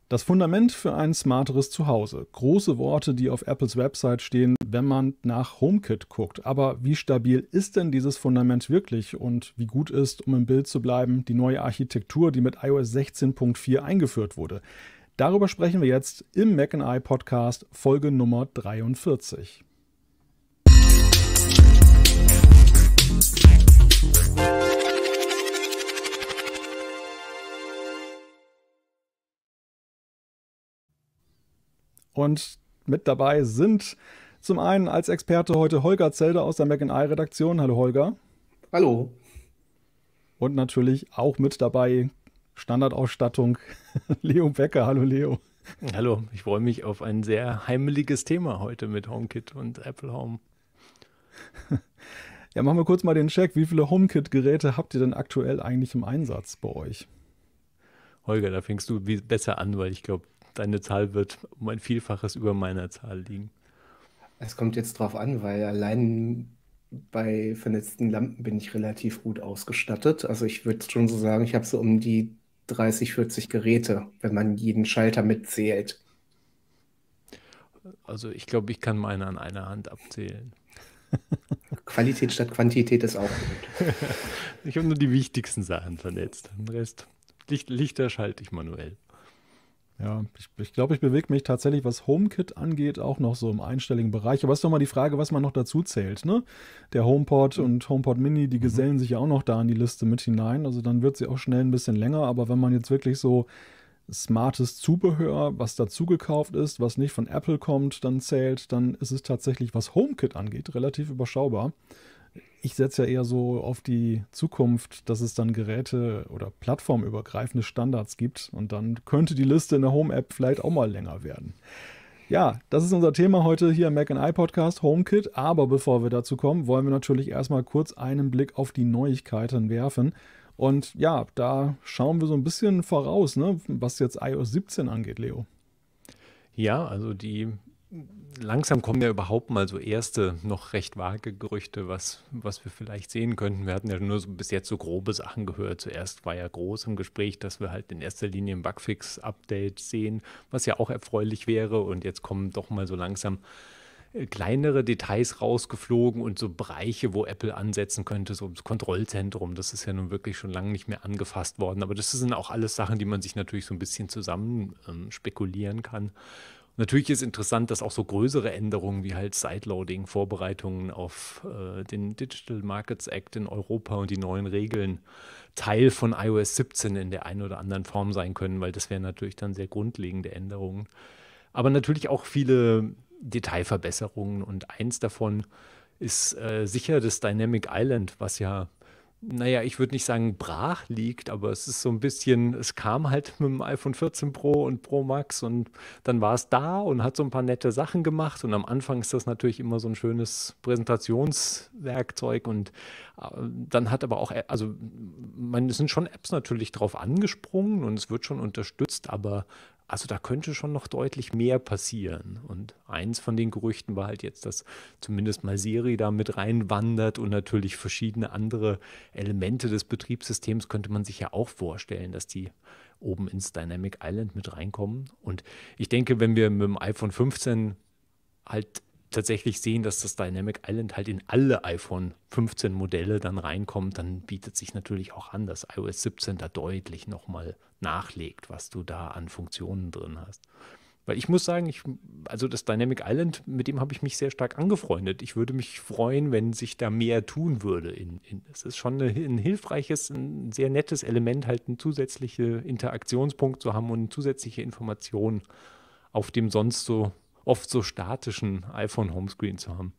Das Fundament für ein smarteres Zuhause. Große Worte, die auf Apples Website stehen, wenn man nach HomeKit guckt. Aber wie stabil ist denn dieses Fundament wirklich und wie gut ist, um im Bild zu bleiben, die neue Architektur, die mit iOS 16.4 eingeführt wurde? Darüber sprechen wir jetzt im Mac and I Podcast, Folge Nummer 43. Und mit dabei sind zum einen als Experte heute Holger Zelder aus der Mac and I Redaktion. Hallo Holger. Hallo. Und natürlich auch mit dabei Standardausstattung Leo Becker. Hallo Leo. Hallo, ich freue mich auf ein sehr heimeliges Thema heute mit HomeKit und Apple Home. Ja, machen wir kurz mal den Check. Wie viele HomeKit-Geräte habt ihr denn aktuell eigentlich im Einsatz bei euch? Holger, da fängst du besser an, weil ich glaube, deine Zahl wird um ein Vielfaches über meiner Zahl liegen. Es kommt jetzt drauf an, weil allein bei vernetzten Lampen bin ich relativ gut ausgestattet. Also ich würde schon so sagen, ich habe so um die 30, 40 Geräte, wenn man jeden Schalter mitzählt. Also ich glaube, ich kann meine an einer Hand abzählen. Qualität statt Quantität ist auch gut. Ich habe nur die wichtigsten Sachen vernetzt. Den Rest, Lichter schalte ich manuell. Ja, ich glaube, ich bewege mich tatsächlich, was HomeKit angeht, auch noch so im einstelligen Bereich. Aber es ist doch mal die Frage, was man noch dazu zählt, ne? Der HomePod und HomePod Mini, die gesellen sich ja auch noch da in die Liste mit hinein. Also dann wird sie auch schnell ein bisschen länger. Aber wenn man jetzt wirklich so smartes Zubehör, was dazu gekauft ist, was nicht von Apple kommt, dann zählt, dann ist es tatsächlich, was HomeKit angeht, relativ überschaubar. Ich setze ja eher so auf die Zukunft, dass es dann Geräte- oder plattformübergreifende Standards gibt und dann könnte die Liste in der Home-App vielleicht auch mal länger werden. Ja, das ist unser Thema heute hier im Mac and I Podcast, HomeKit. Aber bevor wir dazu kommen, wollen wir natürlich erstmal kurz einen Blick auf die Neuigkeiten werfen. Und ja, da schauen wir so ein bisschen voraus, ne, was jetzt iOS 17 angeht, Leo. Ja, also langsam kommen ja überhaupt mal so erste, noch recht vage Gerüchte, was wir vielleicht sehen könnten. Wir hatten ja nur bis jetzt so grobe Sachen gehört. Zuerst war ja groß im Gespräch, dass wir halt in erster Linie ein Bugfix-Update sehen, was ja auch erfreulich wäre. Und jetzt kommen doch mal so langsam kleinere Details rausgeflogen und so Bereiche, wo Apple ansetzen könnte, so das Kontrollzentrum, das ist ja nun wirklich schon lange nicht mehr angefasst worden. Aber das sind auch alles Sachen, die man sich natürlich so ein bisschen zusammen spekulieren kann. Natürlich ist interessant, dass auch so größere Änderungen wie halt Sideloading, Vorbereitungen auf den Digital Markets Act in Europa und die neuen Regeln Teil von iOS 17 in der einen oder anderen Form sein können, weil das wären natürlich dann sehr grundlegende Änderungen. Aber natürlich auch viele Detailverbesserungen und eins davon ist sicher das Dynamic Island, was ja, naja, ich würde nicht sagen brach liegt, aber es ist so ein bisschen, es kam halt mit dem iPhone 14 Pro und Pro Max und dann war es da und hat so ein paar nette Sachen gemacht und am Anfang ist das natürlich immer so ein schönes Präsentationswerkzeug und dann hat aber auch, also es sind schon Apps natürlich drauf angesprungen und es wird schon unterstützt, aber also da könnte schon noch deutlich mehr passieren. Und eins von den Gerüchten war halt jetzt, dass zumindest mal Siri da mit reinwandert und natürlich verschiedene andere Elemente des Betriebssystems könnte man sich ja auch vorstellen, dass die oben ins Dynamic Island mit reinkommen. Und ich denke, wenn wir mit dem iPhone 15 halt tatsächlich sehen, dass das Dynamic Island halt in alle iPhone 15 Modelle dann reinkommt, dann bietet sich natürlich auch an, dass iOS 17 da deutlich nochmal nachlegt, was du da an Funktionen drin hast. Weil ich muss sagen, also das Dynamic Island, mit dem habe ich mich sehr stark angefreundet. Ich würde mich freuen, wenn sich da mehr tun würde. Es ist schon ein hilfreiches, ein sehr nettes Element, halt einen zusätzlichen Interaktionspunkt zu haben und eine zusätzliche Information auf dem sonst so oft so statischen iPhone-Homescreen zu haben.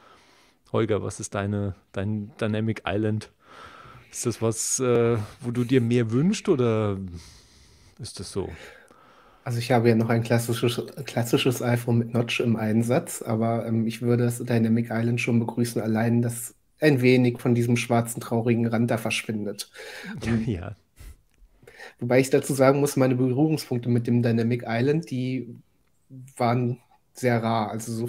Holger, was ist dein Dynamic Island? Ist das was, wo du dir mehr wünschst oder ist das so? Also ich habe ja noch ein klassisches iPhone mit Notch im Einsatz, aber ich würde das Dynamic Island schon begrüßen, allein, dass ein wenig von diesem schwarzen, traurigen Rand da verschwindet. Ja. Wobei ich dazu sagen muss, meine Berührungspunkte mit dem Dynamic Island, die waren sehr rar. Also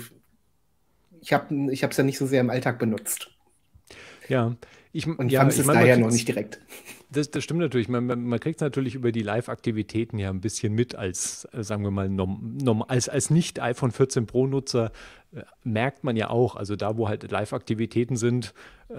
ich habe es ja nicht so sehr im Alltag benutzt. Ja, Und vermisse es daher noch nicht direkt. Das stimmt natürlich. Man kriegt es natürlich über die Live-Aktivitäten ja ein bisschen mit als, sagen wir mal, als Nicht-iPhone 14 Pro-Nutzer merkt man ja auch, also da, wo halt Live-Aktivitäten sind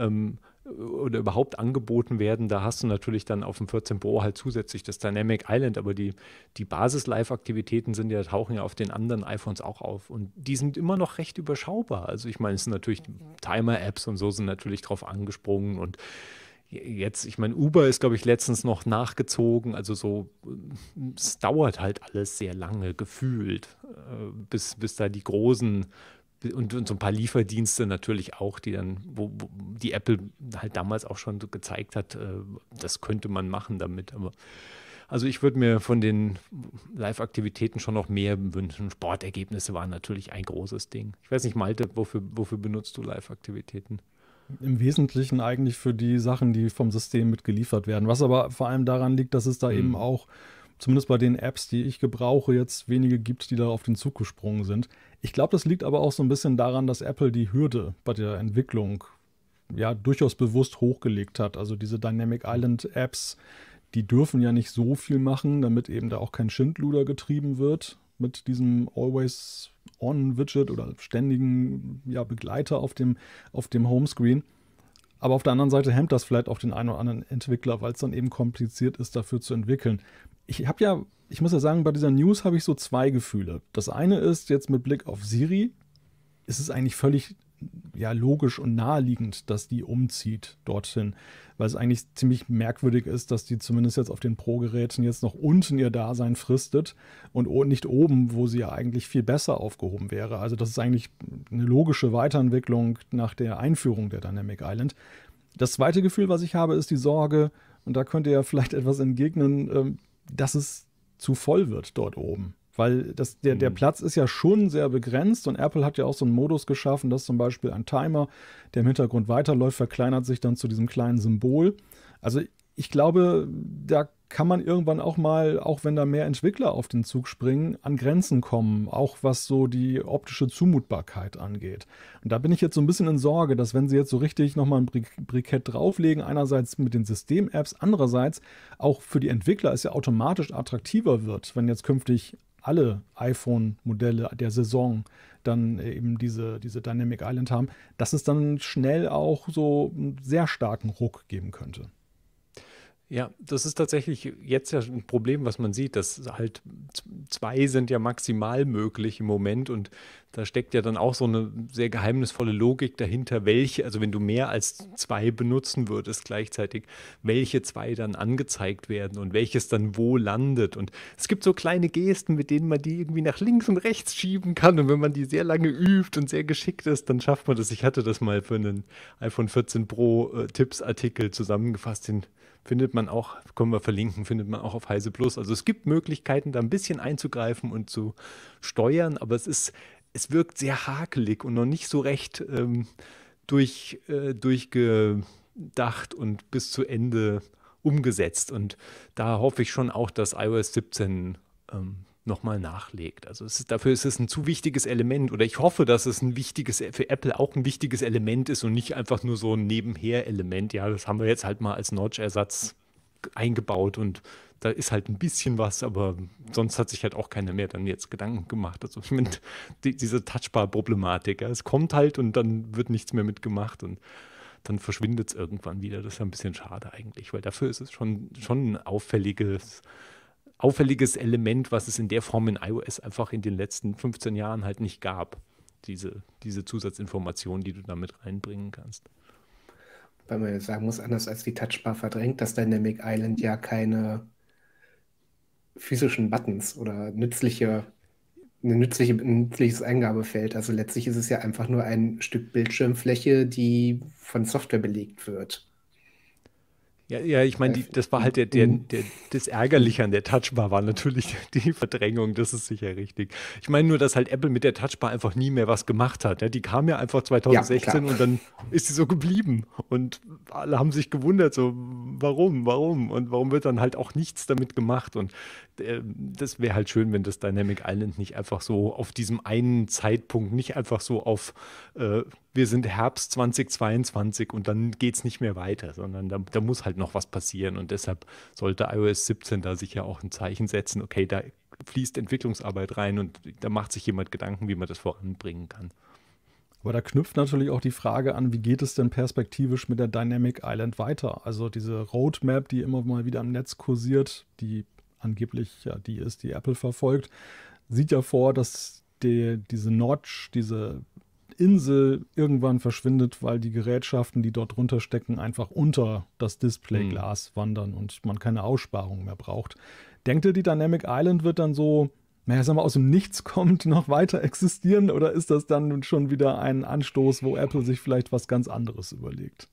oder überhaupt angeboten werden, da hast du natürlich dann auf dem 14 Pro halt zusätzlich das Dynamic Island, aber die Basis-Live-Aktivitäten tauchen ja auf den anderen iPhones auch auf und die sind immer noch recht überschaubar. Also ich meine, es sind natürlich Timer-Apps und so sind natürlich drauf angesprungen und jetzt, ich meine, Uber ist, glaube ich, letztens noch nachgezogen. Also so, es dauert halt alles sehr lange gefühlt, bis da die großen und so ein paar Lieferdienste natürlich auch, die dann, wo die Apple halt damals auch schon so gezeigt hat, das könnte man machen damit. Aber also ich würde mir von den Live-Aktivitäten schon noch mehr wünschen. Sportergebnisse waren natürlich ein großes Ding. Ich weiß nicht, Malte, wofür benutzt du Live-Aktivitäten? Im Wesentlichen eigentlich für die Sachen, die vom System mitgeliefert werden. Was aber vor allem daran liegt, dass es da eben auch, zumindest bei den Apps, die ich gebrauche, jetzt wenige gibt, die da auf den Zug gesprungen sind. Ich glaube, das liegt aber auch so ein bisschen daran, dass Apple die Hürde bei der Entwicklung ja durchaus bewusst hochgelegt hat. Also diese Dynamic Island Apps, die dürfen ja nicht so viel machen, damit eben da auch kein Schindluder getrieben wird mit diesem Always-On-Widget oder ständigen Begleiter auf dem Homescreen. Aber auf der anderen Seite hemmt das vielleicht auch den einen oder anderen Entwickler, weil es dann eben kompliziert ist, dafür zu entwickeln. Ich muss ja sagen, bei dieser News habe ich so zwei Gefühle. Das eine ist jetzt mit Blick auf Siri, ist es eigentlich völlig logisch und naheliegend, dass die umzieht dorthin, weil es eigentlich ziemlich merkwürdig ist, dass die zumindest jetzt auf den Pro-Geräten jetzt noch unten ihr Dasein fristet und nicht oben, wo sie ja eigentlich viel besser aufgehoben wäre. Also das ist eigentlich eine logische Weiterentwicklung nach der Einführung der Dynamic Island. Das zweite Gefühl, was ich habe, ist die Sorge, und da könnt ihr ja vielleicht etwas entgegnen, dass es zu voll wird dort oben. Weil der Platz ist ja schon sehr begrenzt und Apple hat ja auch so einen Modus geschaffen, dass zum Beispiel ein Timer, der im Hintergrund weiterläuft, verkleinert sich dann zu diesem kleinen Symbol. Also ich glaube, da kann man irgendwann auch mal, auch wenn da mehr Entwickler auf den Zug springen, an Grenzen kommen, auch was so die optische Zumutbarkeit angeht. Und da bin ich jetzt so ein bisschen in Sorge, dass wenn sie jetzt so richtig nochmal ein Brikett drauflegen, einerseits mit den System-Apps, andererseits auch für die Entwickler es ja automatisch attraktiver wird, wenn jetzt künftig alle iPhone-Modelle der Saison dann eben diese Dynamic Island haben, dass es dann schnell auch so einen sehr starken Ruck geben könnte. Ja, das ist tatsächlich jetzt ja ein Problem, was man sieht, dass halt 2 sind ja maximal möglich im Moment und da steckt ja dann auch so eine sehr geheimnisvolle Logik dahinter, also wenn du mehr als 2 benutzen würdest gleichzeitig, welche 2 dann angezeigt werden und welches dann wo landet und es gibt so kleine Gesten, mit denen man die irgendwie nach links und rechts schieben kann und wenn man die sehr lange übt und sehr geschickt ist, dann schafft man das. Ich hatte das mal für einen iPhone 14 Pro Tipps-Artikel zusammengefasst, den findet man auch, können wir verlinken, findet man auch auf Heise Plus. Also es gibt Möglichkeiten, da ein bisschen einzugreifen und zu steuern, aber es wirkt sehr hakelig und noch nicht so recht durchgedacht und bis zu Ende umgesetzt. Und da hoffe ich schon auch, dass iOS 17 nochmal nachlegt. Also dafür ist es ein zu wichtiges Element oder ich hoffe, dass es für Apple auch ein wichtiges Element ist und nicht einfach nur so ein Nebenher-Element. Ja, das haben wir jetzt halt mal als Notch-Ersatz eingebaut und da ist halt ein bisschen was, aber sonst hat sich halt auch keiner mehr dann jetzt Gedanken gemacht. Also ich meine, diese Touchbar-Problematik, ja, es kommt halt und dann wird nichts mehr mitgemacht und dann verschwindet es irgendwann wieder. Das ist ja ein bisschen schade eigentlich, weil dafür ist es schon ein auffälliges Element, was es in der Form in iOS einfach in den letzten 15 Jahren halt nicht gab. Diese Zusatzinformationen, die du damit reinbringen kannst. Weil man jetzt sagen muss, anders als die Touchbar verdrängt das Dynamic Island ja keine physischen Buttons oder ein nützliches Eingabefeld. Also letztlich ist es ja einfach nur ein Stück Bildschirmfläche, die von Software belegt wird. Ja, ich meine, das war halt das Ärgerliche an der Touchbar war natürlich die Verdrängung, das ist sicher richtig. Ich meine nur, dass halt Apple mit der Touchbar einfach nie mehr was gemacht hat. Ja, die kam ja einfach 2016 und dann ist sie so geblieben und alle haben sich gewundert, so warum und warum wird dann halt auch nichts damit gemacht und das wäre halt schön, wenn das Dynamic Island nicht einfach so auf diesem einen Zeitpunkt, nicht einfach so auf wir sind Herbst 2022 und dann geht es nicht mehr weiter, sondern da muss halt noch was passieren. Und deshalb sollte iOS 17 da sicher auch ein Zeichen setzen, okay, da fließt Entwicklungsarbeit rein und da macht sich jemand Gedanken, wie man das voranbringen kann. Aber da knüpft natürlich auch die Frage an, wie geht es denn perspektivisch mit der Dynamic Island weiter? Also diese Roadmap, die immer mal wieder im Netz kursiert, die angeblich ja die ist, die Apple verfolgt, sieht ja vor, dass diese Notch, diese Insel irgendwann verschwindet, weil die Gerätschaften, die dort drunter stecken, einfach unter das Displayglas wandern und man keine Aussparung mehr braucht. Denkt ihr, die Dynamic Island wird dann so, naja, sagen wir, aus dem Nichts kommt, noch weiter existieren, oder ist das dann schon wieder ein Anstoß, wo Apple sich vielleicht was ganz anderes überlegt?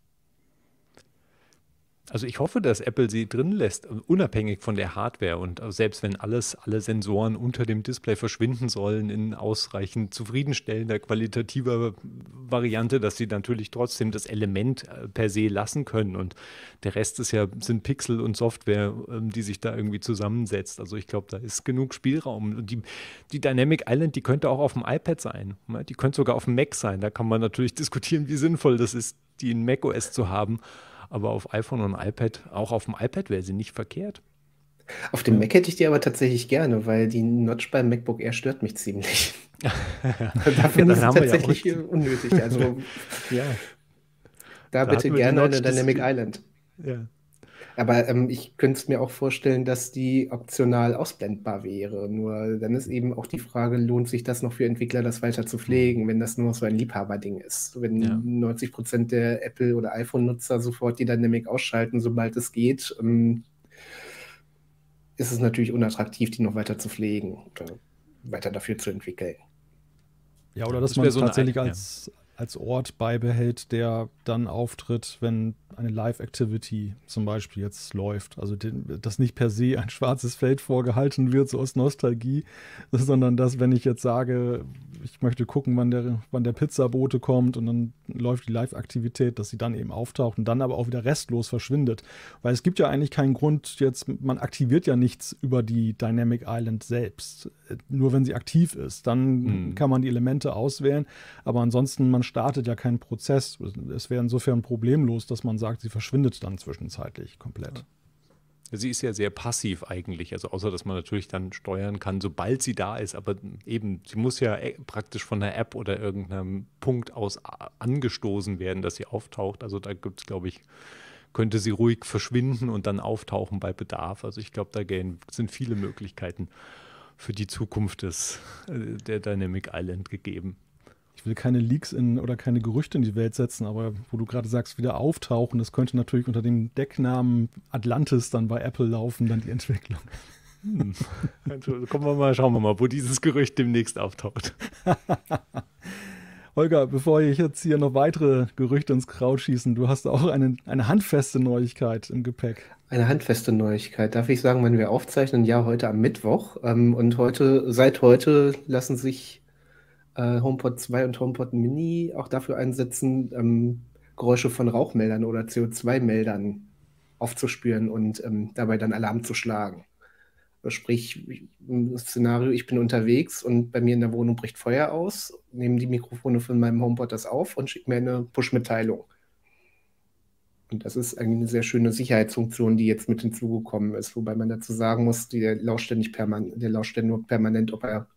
Also ich hoffe, dass Apple sie drin lässt, unabhängig von der Hardware, und selbst wenn alle Sensoren unter dem Display verschwinden sollen in ausreichend zufriedenstellender, qualitativer Variante, dass sie natürlich trotzdem das Element per se lassen können, und der Rest sind Pixel und Software, die sich da irgendwie zusammensetzt. Also ich glaube, da ist genug Spielraum. Und die Dynamic Island, die könnte auch auf dem iPad sein, die könnte sogar auf dem Mac sein. Da kann man natürlich diskutieren, wie sinnvoll das ist, die in macOS zu haben. Aber auf iPhone und iPad, auch auf dem iPad wäre sie nicht verkehrt. Auf dem Mac hätte ich die aber tatsächlich gerne, weil die Notch beim MacBook Air stört mich ziemlich. Da finde ich es tatsächlich unnötig. Also ja. Da bitte gerne eine Dynamic Island. Ja. Aber ich könnte es mir auch vorstellen, dass die optional ausblendbar wäre. Nur dann ist eben auch die Frage, lohnt sich das noch für Entwickler, das weiter zu pflegen, wenn das nur so ein Liebhaberding ist? Wenn 90% der Apple- oder iPhone-Nutzer sofort die Dynamic ausschalten, sobald es geht, ist es natürlich unattraktiv, die noch weiter zu pflegen oder weiter dafür zu entwickeln. Ja, oder dass man es tatsächlich als Ort beibehält, der dann auftritt, wenn eine Live-Activity zum Beispiel jetzt läuft. Also dass nicht per se ein schwarzes Feld vorgehalten wird, so aus Nostalgie, sondern dass, wenn ich jetzt sage, ich möchte gucken, wann der Pizzabote kommt und dann läuft die Live-Aktivität, dass sie dann eben auftaucht und dann aber auch wieder restlos verschwindet. Weil es gibt ja eigentlich keinen Grund jetzt, man aktiviert ja nichts über die Dynamic Island selbst. Nur wenn sie aktiv ist, dann kann man die Elemente auswählen, aber ansonsten, man startet ja keinen Prozess. Es wäre insofern problemlos, dass man sagt, sie verschwindet dann zwischenzeitlich komplett. Sie ist ja sehr passiv eigentlich, also außer, dass man natürlich dann steuern kann, sobald sie da ist, aber eben, sie muss ja praktisch von der App oder irgendeinem Punkt aus angestoßen werden, dass sie auftaucht. Also da gibt es, glaube ich, könnte sie ruhig verschwinden und dann auftauchen bei Bedarf. Also ich glaube, da sind viele Möglichkeiten für die Zukunft der Dynamic Island gegeben. Ich will keine Leaks oder keine Gerüchte in die Welt setzen, aber wo du gerade sagst, wieder auftauchen, das könnte natürlich unter dem Decknamen Atlantis dann bei Apple laufen, dann die Entwicklung. Also schauen wir mal, wo dieses Gerücht demnächst auftaucht. Holger, bevor ich jetzt hier noch weitere Gerüchte ins Kraut schießen, du hast auch eine handfeste Neuigkeit im Gepäck. Eine handfeste Neuigkeit. Darf ich sagen, wenn wir aufzeichnen? Ja, heute am Mittwoch. Und seit heute lassen sich HomePod 2 und HomePod Mini auch dafür einsetzen, Geräusche von Rauchmeldern oder CO2-Meldern aufzuspüren und dabei dann Alarm zu schlagen. Sprich, im Szenario, ich bin unterwegs und bei mir in der Wohnung bricht Feuer aus, nehmen die Mikrofone von meinem HomePod das auf und schicken mir eine Push-Mitteilung. Und das ist eigentlich eine sehr schöne Sicherheitsfunktion, die jetzt mit hinzugekommen ist, wobei man dazu sagen muss, der lauscht ja nur permanent, ob er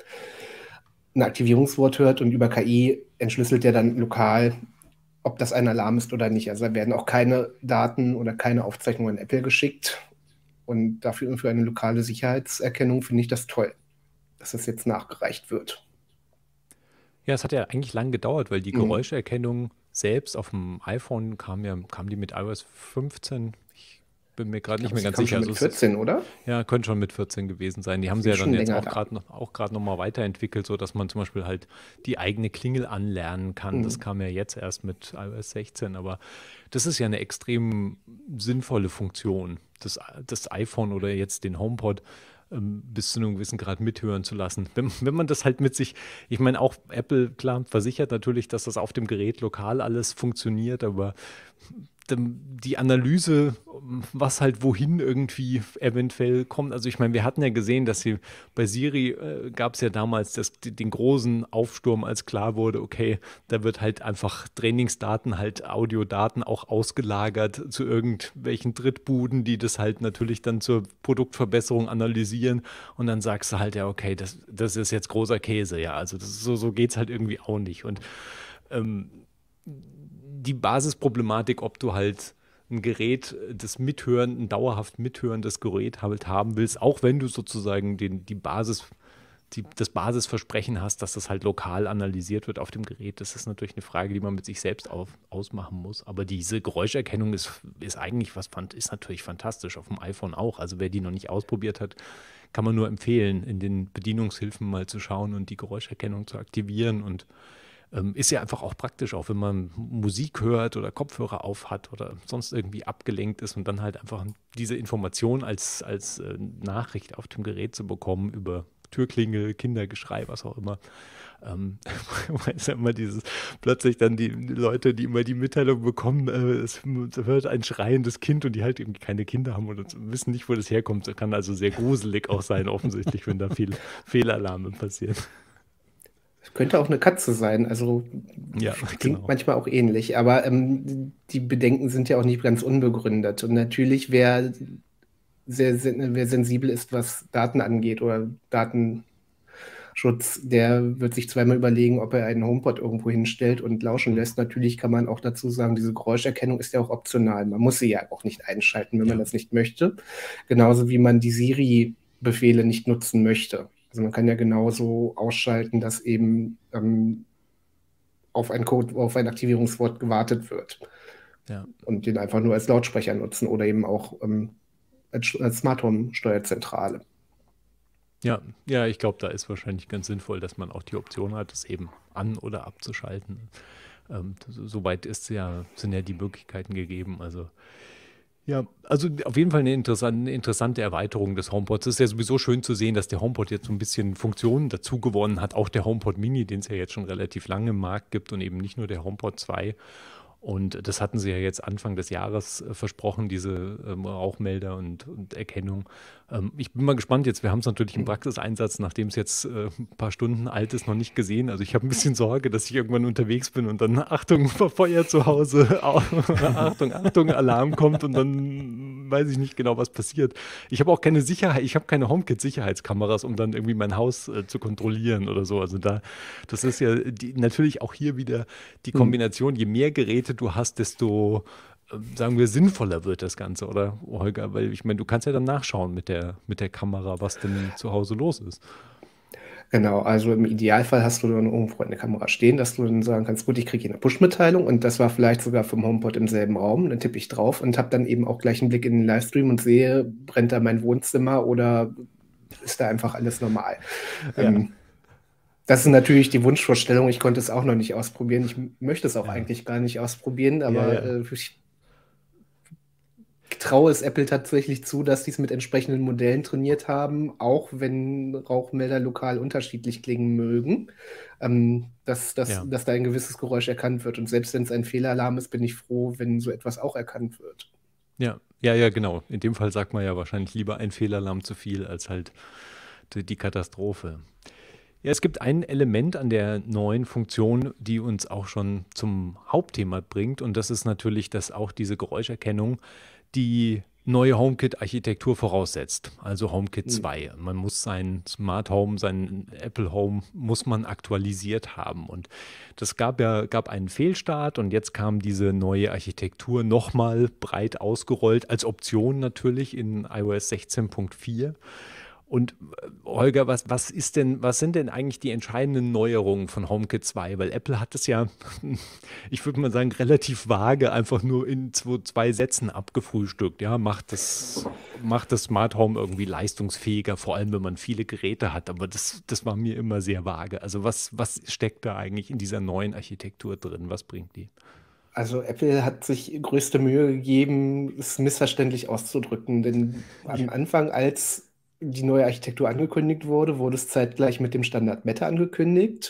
ein Aktivierungswort hört, und über KI entschlüsselt er dann lokal, ob das ein Alarm ist oder nicht. Also da werden auch keine Daten oder keine Aufzeichnungen an Apple geschickt. Und dafür für eine lokale Sicherheitserkennung finde ich das toll, dass das jetzt nachgereicht wird. Ja, es hat ja eigentlich lang gedauert, weil die Geräuscherkennung selbst auf dem iPhone kam die mit iOS 15. Ich bin mir gerade nicht mehr ganz sicher. Schon mit 14, oder? Ja, könnte schon mit 14 gewesen sein. Die haben sie ja dann jetzt auch gerade noch mal weiterentwickelt, sodass man zum Beispiel halt die eigene Klingel anlernen kann. Das kam ja jetzt erst mit iOS 16, aber das ist ja eine extrem sinnvolle Funktion, das iPhone oder jetzt den HomePod bis zu einem gewissen Grad mithören zu lassen. Wenn man das halt mit sich, ich meine auch Apple, klar, versichert natürlich, dass das auf dem Gerät lokal alles funktioniert, aber die Analyse, was halt wohin irgendwie eventuell kommt. Also ich meine, wir hatten ja gesehen, dass sie bei Siri gab es ja damals den großen Aufsturm, als klar wurde, okay, da wird halt einfach Trainingsdaten, halt Audiodaten auch ausgelagert zu irgendwelchen Drittbuden, die das halt natürlich dann zur Produktverbesserung analysieren und dann sagst du halt, ja, okay, das ist jetzt großer Käse, ja, also so geht es halt irgendwie auch nicht. Und die Basisproblematik, ob du halt ein Gerät, ein dauerhaft mithörendes Gerät halt haben willst, auch wenn du sozusagen das Basisversprechen hast, dass das halt lokal analysiert wird auf dem Gerät, das ist natürlich eine Frage, die man mit sich selbst ausmachen muss. Aber diese Geräuscherkennung ist eigentlich ist natürlich fantastisch, auf dem iPhone auch. Also wer die noch nicht ausprobiert hat, kann man nur empfehlen, in den Bedienungshilfen mal zu schauen und die Geräuscherkennung zu aktivieren und ist ja einfach auch praktisch, auch wenn man Musik hört oder Kopfhörer auf hat oder sonst irgendwie abgelenkt ist und dann halt einfach diese Information als Nachricht auf dem Gerät zu bekommen über Türklingel, Kindergeschrei, was auch immer. Ist ja immer plötzlich dann die Leute, die immer die Mitteilung bekommen, es hört ein schreiendes Kind und die halt irgendwie keine Kinder haben oder wissen nicht, wo das herkommt. Das kann also sehr gruselig auch sein, offensichtlich, wenn da viele Fehlalarme passieren. Könnte auch eine Katze sein, also Ja, klingt genau. manchmal auch ähnlich, aber die Bedenken sind ja auch nicht ganz unbegründet. Und natürlich, wer sensibel ist, was Daten angeht oder Datenschutz, der wird sich zweimal überlegen, ob er einen HomePod irgendwo hinstellt und lauschen lässt. Natürlich kann man auch dazu sagen, diese Geräuscherkennung ist ja auch optional. Man muss sie ja auch nicht einschalten, wenn man das nicht möchte. Genauso wie man die Siri-Befehle nicht nutzen möchte. Also man kann ja genauso ausschalten, dass eben auf ein Aktivierungswort gewartet wird. Ja. Und den einfach nur als Lautsprecher nutzen oder eben auch als Smart Home Steuerzentrale. Ja, ich glaube, da ist wahrscheinlich ganz sinnvoll, dass man auch die Option hat, es eben an- oder abzuschalten. Soweit sind ja die Möglichkeiten gegeben. Also ja, also auf jeden Fall eine interessante Erweiterung des HomePods. Es ist ja sowieso schön zu sehen, dass der HomePod jetzt so ein bisschen Funktionen dazu gewonnen hat. Auch der HomePod Mini, den es ja jetzt schon relativ lange im Markt gibt und eben nicht nur der HomePod 2. Und das hatten sie ja jetzt Anfang des Jahres versprochen, diese Rauchmelder und Erkennung. Ich bin mal gespannt jetzt. Wir haben es natürlich im Praxiseinsatz, nachdem es jetzt ein paar Stunden alt ist, noch nicht gesehen. Also ich habe ein bisschen Sorge, dass ich irgendwann unterwegs bin und dann Achtung, Feuer zu Hause, Achtung, Alarm kommt und dann weiß ich nicht genau, was passiert. Ich habe auch keine Sicherheit, ich habe keine HomeKit-Sicherheitskameras, um dann irgendwie mein Haus zu kontrollieren oder so. Also das ist ja natürlich auch hier wieder die Kombination, je mehr Geräte du hast, desto, sagen wir, sinnvoller wird das Ganze, oder Holger? Weil ich meine, du kannst ja dann nachschauen mit der Kamera, was denn zu Hause los ist. Genau, also im Idealfall hast du dann irgendwo eine Kamera stehen, dass du dann sagen kannst, gut, ich kriege hier eine Push-Mitteilung und das war vielleicht sogar vom HomePod im selben Raum. Dann tippe ich drauf und habe dann eben auch gleich einen Blick in den Livestream und sehe, brennt da mein Wohnzimmer oder ist da einfach alles normal. Ja. Das ist natürlich die Wunschvorstellung. Ich konnte es auch noch nicht ausprobieren. Ich möchte es auch eigentlich gar nicht ausprobieren, aber ich traue es Apple tatsächlich zu, dass sie es mit entsprechenden Modellen trainiert haben, auch wenn Rauchmelder lokal unterschiedlich klingen mögen, dass da ein gewisses Geräusch erkannt wird. Und selbst wenn es ein Fehlalarm ist, bin ich froh, wenn so etwas auch erkannt wird. Ja, genau. In dem Fall sagt man ja wahrscheinlich lieber ein Fehlalarm zu viel als halt die Katastrophe. Ja, es gibt ein Element an der neuen Funktion, die uns auch schon zum Hauptthema bringt. Und das ist natürlich, dass auch diese Geräuscherkennung die neue HomeKit-Architektur voraussetzt, also HomeKit 2. Man muss sein Smart Home, sein Apple Home muss man aktualisiert haben. Und das gab einen Fehlstart und jetzt kam diese neue Architektur nochmal breit ausgerollt, als Option natürlich in iOS 16.4. Und Holger, was sind denn eigentlich die entscheidenden Neuerungen von HomeKit 2? Weil Apple hat es ja, ich würde mal sagen, relativ vage einfach nur in zwei Sätzen abgefrühstückt. Ja, macht das Smart Home irgendwie leistungsfähiger, vor allem wenn man viele Geräte hat. Aber das war mir immer sehr vage. Also was steckt da eigentlich in dieser neuen Architektur drin? Was bringt die? Also Apple hat sich größte Mühe gegeben, es missverständlich auszudrücken. Denn am Anfang, als die neue Architektur angekündigt wurde, wurde es zeitgleich mit dem Standard Meta angekündigt.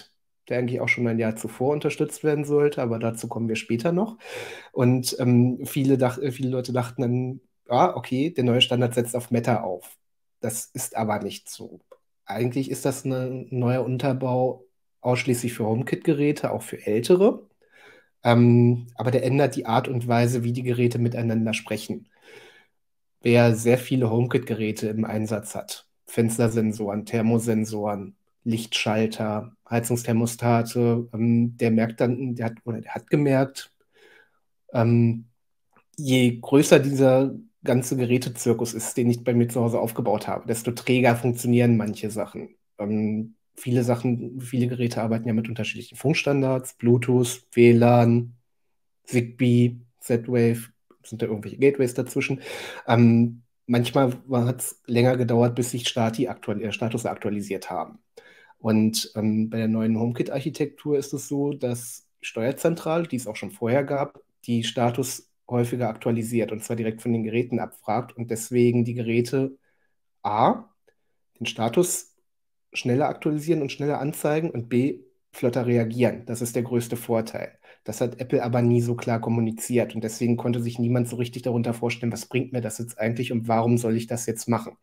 der eigentlich auch schon ein Jahr zuvor unterstützt werden sollte, aber dazu kommen wir später noch. Und viele Leute dachten dann, okay, der neue Standard setzt auf Meta auf. Das ist aber nicht so. Eigentlich ist das ein neuer Unterbau ausschließlich für HomeKit-Geräte, auch für ältere. Aber der ändert die Art und Weise, wie die Geräte miteinander sprechen. Wer sehr viele HomeKit-Geräte im Einsatz hat, Fenstersensoren, Thermosensoren, Lichtschalter, Heizungsthermostate, der merkt dann, der hat gemerkt, ähm, je größer dieser ganze Gerätezirkus ist, den ich bei mir zu Hause aufgebaut habe, desto träger funktionieren manche Sachen. Viele Geräte arbeiten ja mit unterschiedlichen Funkstandards, Bluetooth, WLAN, Zigbee, Z-Wave, sind da irgendwelche Gateways dazwischen. Manchmal hat es länger gedauert, bis sich Status aktualisiert haben. Und bei der neuen HomeKit-Architektur ist es so, dass die Steuerzentrale, die es auch schon vorher gab, die Status häufiger aktualisiert und zwar direkt von den Geräten abfragt und deswegen die Geräte A, den Status schneller aktualisieren und schneller anzeigen und B, flotter reagieren. Das ist der größte Vorteil. Das hat Apple aber nie so klar kommuniziert und deswegen konnte sich niemand so richtig darunter vorstellen, was bringt mir das jetzt eigentlich und warum soll ich das jetzt machen?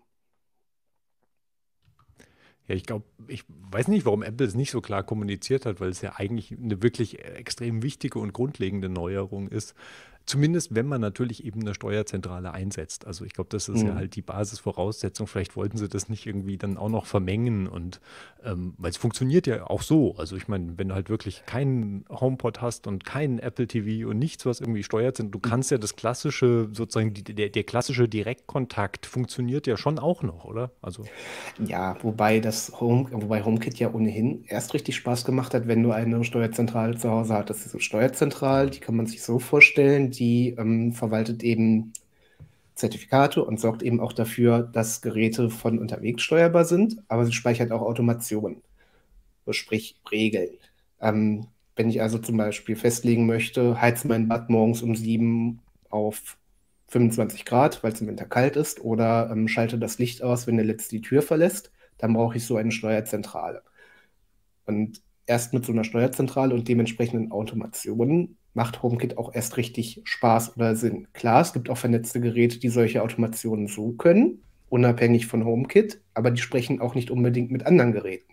Ja, ich weiß nicht, warum Apple es nicht so klar kommuniziert hat, weil es ja eigentlich eine wirklich extrem wichtige und grundlegende Neuerung ist. Zumindest, wenn man natürlich eben eine Steuerzentrale einsetzt. Also ich glaube, das ist ja halt die Basisvoraussetzung. Vielleicht wollten sie das nicht irgendwie dann auch noch vermengen und weil es funktioniert ja auch so. Also ich meine, wenn du halt wirklich keinen HomePod hast und keinen Apple TV und nichts, was irgendwie steuert sind, du kannst ja das klassische, sozusagen der klassische Direktkontakt funktioniert ja schon auch noch, oder? Also Ja, wobei HomeKit ja ohnehin erst richtig Spaß gemacht hat, wenn du eine Steuerzentrale zu Hause hattest. Diese Steuerzentrale, die kann man sich so vorstellen, die verwaltet eben Zertifikate und sorgt eben auch dafür, dass Geräte von unterwegs steuerbar sind, aber sie speichert auch Automationen, sprich Regeln. Wenn ich also zum Beispiel festlegen möchte, heiz mein Bad morgens um 7 auf 25 Grad, weil es im Winter kalt ist, oder schalte das Licht aus, wenn der Letzte die Tür verlässt, dann brauche ich so eine Steuerzentrale. Und erst mit so einer Steuerzentrale und dementsprechenden Automationen macht HomeKit auch erst richtig Spaß oder Sinn. Klar, es gibt auch vernetzte Geräte, die solche Automationen so können, unabhängig von HomeKit, aber die sprechen auch nicht unbedingt mit anderen Geräten.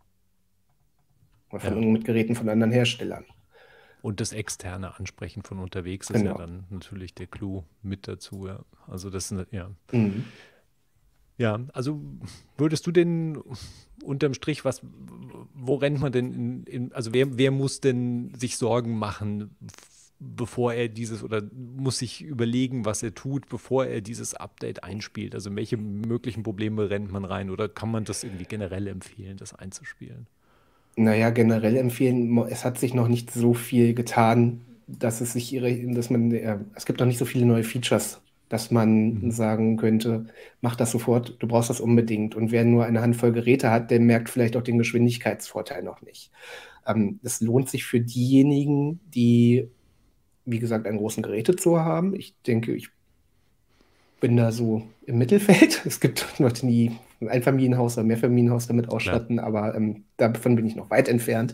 Oder ja. mit Geräten von anderen Herstellern. Und das externe Ansprechen von unterwegs ist ja Genau. dann natürlich der Clou mit dazu. Ja. Also das ist, ja. Mhm. Ja, also würdest du denn unterm Strich, wo rennt man denn also wer muss denn sich Sorgen machen, bevor er oder muss sich überlegen, was er tut, bevor er dieses Update einspielt? Also in welche möglichen Probleme rennt man rein oder kann man das irgendwie generell empfehlen, das einzuspielen? Naja, generell empfehlen, es hat sich noch nicht so viel getan, es gibt noch nicht so viele neue Features, dass man sagen könnte, mach das sofort, du brauchst das unbedingt. Und wer nur eine Handvoll Geräte hat, der merkt vielleicht auch den Geschwindigkeitsvorteil noch nicht. Es lohnt sich für diejenigen, die, wie gesagt, einen großen Gerätezoo haben. Ich denke, ich bin da so im Mittelfeld. Es gibt Leute, die ein Einfamilienhaus oder Mehrfamilienhaus damit ausstatten, aber davon bin ich noch weit entfernt.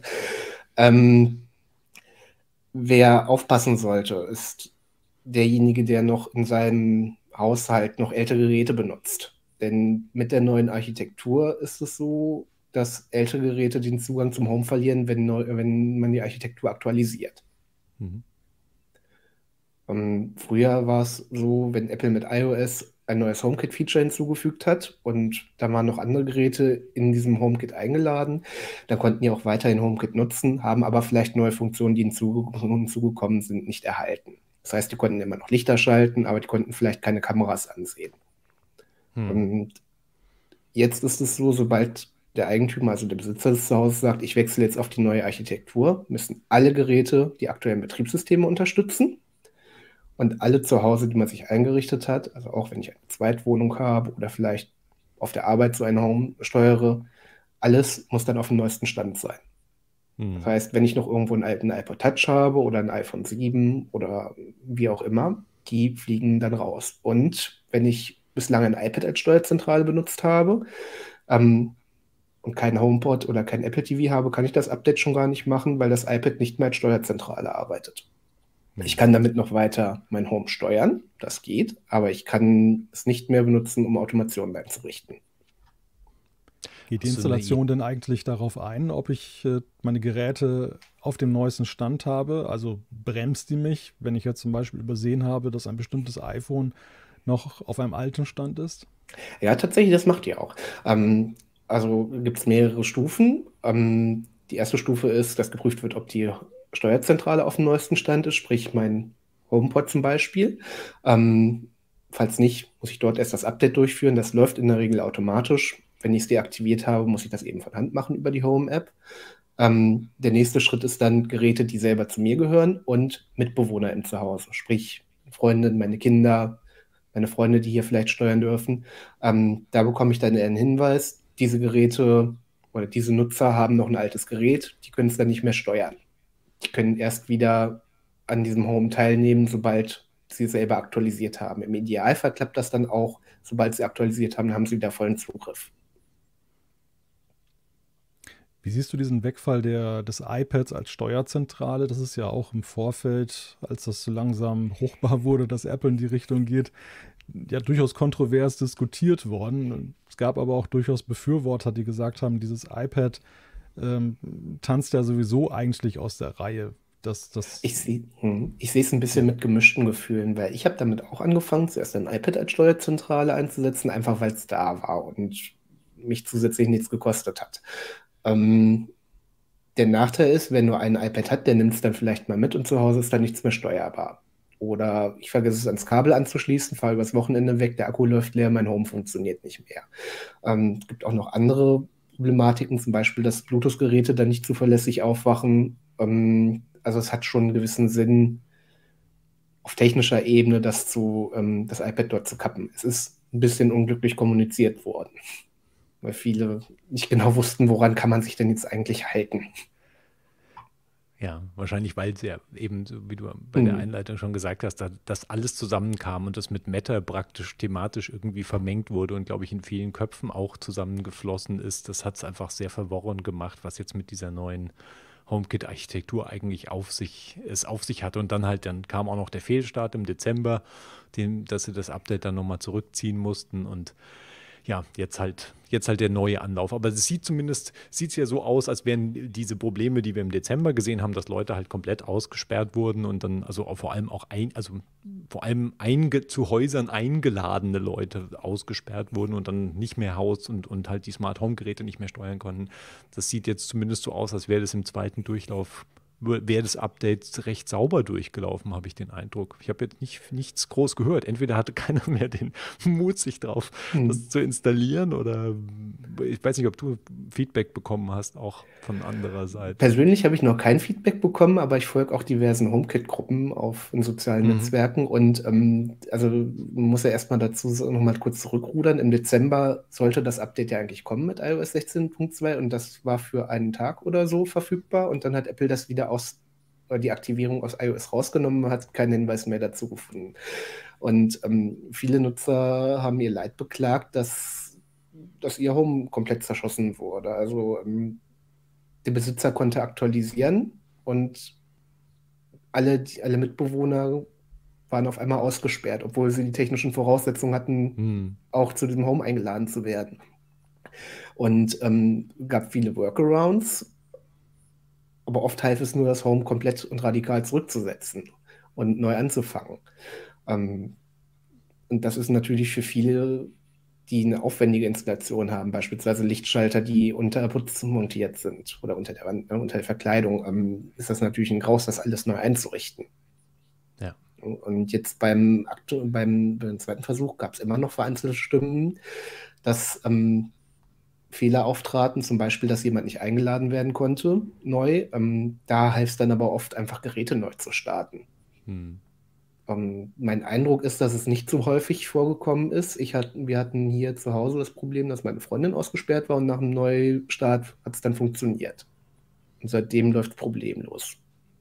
Wer aufpassen sollte, ist derjenige, der noch in seinem Haushalt noch ältere Geräte benutzt. Denn mit der neuen Architektur ist es so, dass ältere Geräte den Zugang zum Home verlieren, wenn man die Architektur aktualisiert. Mhm. Früher war es so, wenn Apple mit iOS ein neues HomeKit-Feature hinzugefügt hat und da waren noch andere Geräte in diesem HomeKit eingeladen, dann konnten die auch weiterhin HomeKit nutzen, haben aber vielleicht neue Funktionen, die hinzugekommen sind, nicht erhalten. Das heißt, die konnten immer noch Lichter schalten, aber die konnten vielleicht keine Kameras ansehen. Und jetzt ist es so, sobald der Eigentümer, also der Besitzer des Zuhauses sagt, ich wechsle jetzt auf die neue Architektur, müssen alle Geräte die aktuellen Betriebssysteme unterstützen. Und alle zu Hause, die man sich eingerichtet hat, also auch wenn ich eine Zweitwohnung habe oder vielleicht auf der Arbeit so ein Home steuere, alles muss dann auf dem neuesten Stand sein. Das heißt, wenn ich noch irgendwo einen alten iPod Touch habe oder ein iPhone 7 oder wie auch immer, die fliegen dann raus. Und wenn ich bislang ein iPad als Steuerzentrale benutzt habe, und keinen HomePod oder kein Apple TV habe, kann ich das Update schon gar nicht machen, weil das iPad nicht mehr als Steuerzentrale arbeitet. Ich kann damit noch weiter mein Home steuern, das geht, aber ich kann es nicht mehr benutzen, um Automationen einzurichten. Geht die Hast du eine Installation denn eigentlich darauf ein, ob ich meine Geräte auf dem neuesten Stand habe? Also bremst die mich, wenn ich jetzt zum Beispiel übersehen habe, dass ein bestimmtes iPhone noch auf einem alten Stand ist? Ja, tatsächlich, das macht die auch. Also gibt es mehrere Stufen. Die erste Stufe ist, dass geprüft wird, ob die Steuerzentrale auf dem neuesten Stand ist, sprich mein HomePod zum Beispiel. Falls nicht, muss ich dort erst das Update durchführen. Das läuft in der Regel automatisch. Wenn ich es deaktiviert habe, muss ich das eben von Hand machen über die Home-App. Der nächste Schritt ist dann Geräte, die selber zu mir gehören und Mitbewohner im Zuhause, sprich Freundin, meine Kinder, meine Freunde, die hier vielleicht steuern dürfen. Da bekomme ich dann einen Hinweis, diese Geräte oder diese Nutzer haben noch ein altes Gerät, die können es dann nicht mehr steuern. Die können erst wieder an diesem Home teilnehmen, sobald sie selber aktualisiert haben. Im Idealfall klappt das dann auch, sobald sie aktualisiert haben, haben sie wieder vollen Zugriff. Wie siehst du diesen Wegfall des iPads als Steuerzentrale? Das ist ja auch im Vorfeld, als das so langsam ruchbar wurde, dass Apple in die Richtung geht, ja durchaus kontrovers diskutiert worden. Es gab aber auch durchaus Befürworter, die gesagt haben, dieses iPad tanzt ja sowieso eigentlich aus der Reihe. Ich sehe es ein bisschen mit gemischten Gefühlen, weil ich habe damit auch angefangen, zuerst ein iPad als Steuerzentrale einzusetzen, einfach weil es da war und mich zusätzlich nichts gekostet hat. Der Nachteil ist, wenn nur ein iPad hat, der nimmt es dann vielleicht mal mit und zu Hause ist dann nichts mehr steuerbar. Oder ich vergesse es ans Kabel anzuschließen, fahre übers Wochenende weg, der Akku läuft leer, mein Home funktioniert nicht mehr. Es gibt auch noch andere Problematiken, zum Beispiel, dass Bluetooth-Geräte dann nicht zuverlässig aufwachen. Also es hat schon einen gewissen Sinn, auf technischer Ebene das iPad dort zu kappen. Es ist ein bisschen unglücklich kommuniziert worden, weil viele nicht genau wussten, woran kann man sich denn jetzt eigentlich halten. Ja, wahrscheinlich, weil es ja eben, so wie du bei der Einleitung schon gesagt hast, dass alles zusammenkam und das mit Meta praktisch thematisch irgendwie vermengt wurde und, glaube ich, in vielen Köpfen auch zusammengeflossen ist. Das hat es einfach sehr verworren gemacht, was jetzt mit dieser neuen HomeKit-Architektur eigentlich auf sich hatte. Und dann kam auch noch der Fehlstart im Dezember, dass sie das Update dann nochmal zurückziehen mussten und ja, jetzt halt der neue Anlauf. Aber es sieht ja so aus, als wären diese Probleme, die wir im Dezember gesehen haben, dass Leute halt komplett ausgesperrt wurden und dann also auch vor allem zu Häusern eingeladene Leute ausgesperrt wurden und dann nicht mehr Haus und halt die Smart Home Geräte nicht mehr steuern konnten. Das sieht jetzt zumindest so aus, als wäre das im zweiten Durchlauf wäre das Update recht sauber durchgelaufen, habe ich den Eindruck. Ich habe jetzt nichts groß gehört. Entweder hatte keiner mehr den Mut, sich drauf das zu installieren oder ich weiß nicht, ob du Feedback bekommen hast, auch von anderer Seite. Persönlich habe ich noch kein Feedback bekommen, aber ich folge auch diversen HomeKit-Gruppen in sozialen Netzwerken und also man muss ja erstmal dazu nochmal kurz zurückrudern. Im Dezember sollte das Update ja eigentlich kommen mit iOS 16.2 und das war für einen Tag oder so verfügbar und dann hat Apple das wieder die Aktivierung aus iOS rausgenommen, hat keinen Hinweis mehr dazu gefunden. Und viele Nutzer haben ihr Leid beklagt, dass ihr Home komplett zerschossen wurde. Also der Besitzer konnte aktualisieren und alle Mitbewohner waren auf einmal ausgesperrt, obwohl sie die technischen Voraussetzungen hatten, auch zu diesem Home eingeladen zu werden. Und gab viele Workarounds, aber oft half es nur, das Home komplett und radikal zurückzusetzen und neu anzufangen. Und das ist natürlich für viele, die eine aufwendige Installation haben, beispielsweise Lichtschalter, die unter Putz montiert sind oder unter der Wand, unter der Verkleidung, ist das natürlich ein Graus, das alles neu einzurichten. Ja. Und jetzt beim zweiten Versuch gab es immer noch vereinzelte Stimmen, dass Fehler auftraten, zum Beispiel, dass jemand nicht eingeladen werden konnte, neu. Da half es dann aber oft einfach, Geräte neu zu starten. Mein Eindruck ist, dass es nicht so häufig vorgekommen ist. Wir hatten hier zu Hause das Problem, dass meine Freundin ausgesperrt war und nach dem Neustart hat es dann funktioniert. Und seitdem läuft es problemlos.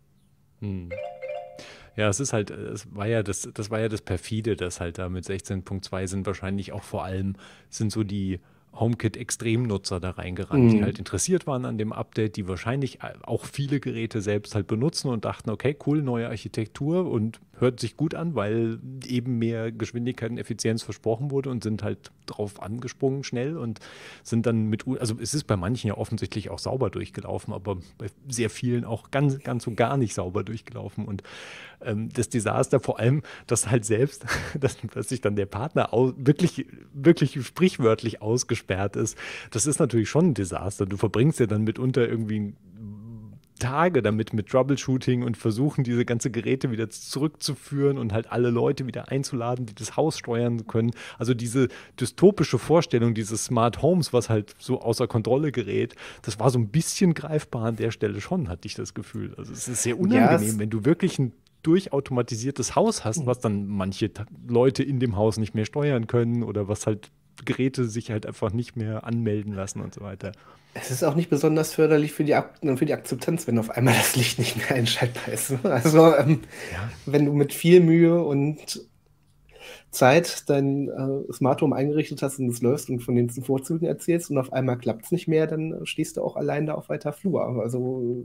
Ja, das war ja das perfide, dass halt da mit 16.2 sind wahrscheinlich auch vor allem sind so die HomeKit-Extremnutzer da reingerannt, die halt interessiert waren an dem Update, die wahrscheinlich auch viele Geräte selbst halt benutzen und dachten, okay, cool, neue Architektur und hört sich gut an, weil eben mehr Geschwindigkeit und Effizienz versprochen wurde und sind halt drauf angesprungen schnell und sind dann also es ist bei manchen ja offensichtlich auch sauber durchgelaufen, aber bei sehr vielen auch ganz so gar nicht sauber durchgelaufen und das Desaster vor allem, dass halt selbst, dass sich dann der Partner wirklich sprichwörtlich ausgesperrt ist, das ist natürlich schon ein Desaster. Du verbringst ja dann mitunter irgendwie Tage damit mit Troubleshooting und versuchen, diese ganze Geräte wieder zurückzuführen und halt alle Leute wieder einzuladen, die das Haus steuern können. Also diese dystopische Vorstellung dieses Smart Homes, was halt so außer Kontrolle gerät, das war so ein bisschen greifbar an der Stelle schon, hatte ich das Gefühl. Also es ist sehr unangenehm, wenn du wirklich ein durchautomatisiertes Haus hast, was dann manche Leute in dem Haus nicht mehr steuern können oder was halt Geräte sich halt einfach nicht mehr anmelden lassen und so weiter. Es ist auch nicht besonders förderlich für die Akzeptanz, wenn auf einmal das Licht nicht mehr einschaltbar ist. Also, wenn du mit viel Mühe und Zeit dein Smart Home eingerichtet hast und es läuft und von den Vorzügen erzählst und auf einmal klappt es nicht mehr, dann stehst du auch allein da auf weiter Flur. Also,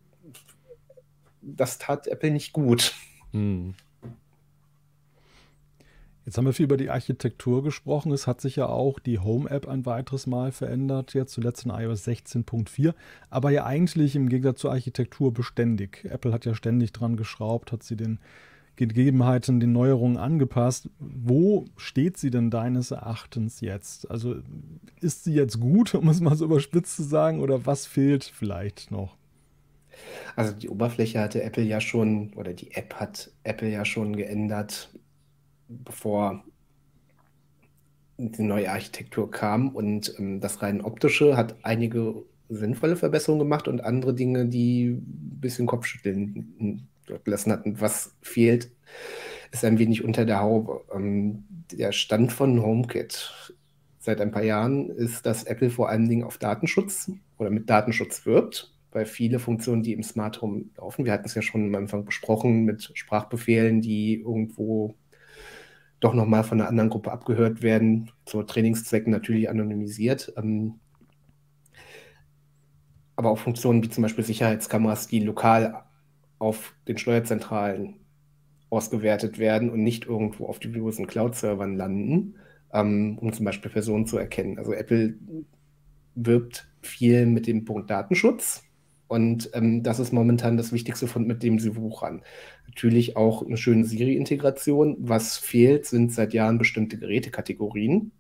das tat Apple nicht gut. Jetzt haben wir viel über die Architektur gesprochen. Es hat sich ja auch die Home-App ein weiteres Mal verändert, jetzt zuletzt in iOS 16.4, aber ja eigentlich im Gegensatz zur Architektur beständig. Apple hat ja ständig dran geschraubt, hat sie den Gegebenheiten, den Neuerungen angepasst. Wo steht sie denn deines Erachtens jetzt? Also ist sie jetzt gut, um es mal so überspitzt zu sagen, oder was fehlt vielleicht noch? Also die Oberfläche hatte Apple ja schon, oder die App hat Apple ja schon geändert, bevor die neue Architektur kam. Und das rein optische hat einige sinnvolle Verbesserungen gemacht und andere Dinge, die ein bisschen Kopfschütteln dort gelassen hatten. Was fehlt, ist ein wenig unter der Haube. Der Stand von HomeKit seit ein paar Jahren ist, dass Apple vor allen Dingen auf Datenschutz oder mit Datenschutz wirbt, weil viele Funktionen, die im Smart Home laufen, wir hatten es ja schon am Anfang besprochen, mit Sprachbefehlen, die irgendwo doch nochmal von einer anderen Gruppe abgehört werden, zu Trainingszwecken natürlich anonymisiert. Aber auch Funktionen wie zum Beispiel Sicherheitskameras, die lokal auf den Steuerzentralen ausgewertet werden und nicht irgendwo auf diffusen Cloud-Servern landen, um zum Beispiel Personen zu erkennen. Also Apple wirbt viel mit dem Punkt Datenschutz. Und das ist momentan das Wichtigste, mit dem sie wuchern. Natürlich auch eine schöne Siri-Integration. Was fehlt, sind seit Jahren bestimmte Gerätekategorien,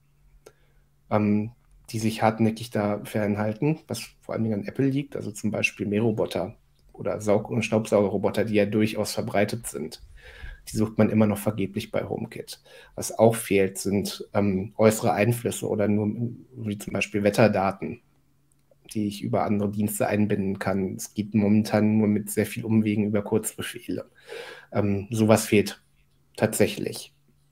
die sich hartnäckig da fernhalten, was vor allem an Apple liegt. Also zum Beispiel Mähroboter oder und Staubsaugerroboter, die ja durchaus verbreitet sind. Die sucht man immer noch vergeblich bei HomeKit. Was auch fehlt, sind äußere Einflüsse oder nur wie zum Beispiel Wetterdaten, die ich über andere Dienste einbinden kann. Es geht momentan nur mit sehr viel Umwegen über Kurzbefehle. Sowas fehlt tatsächlich.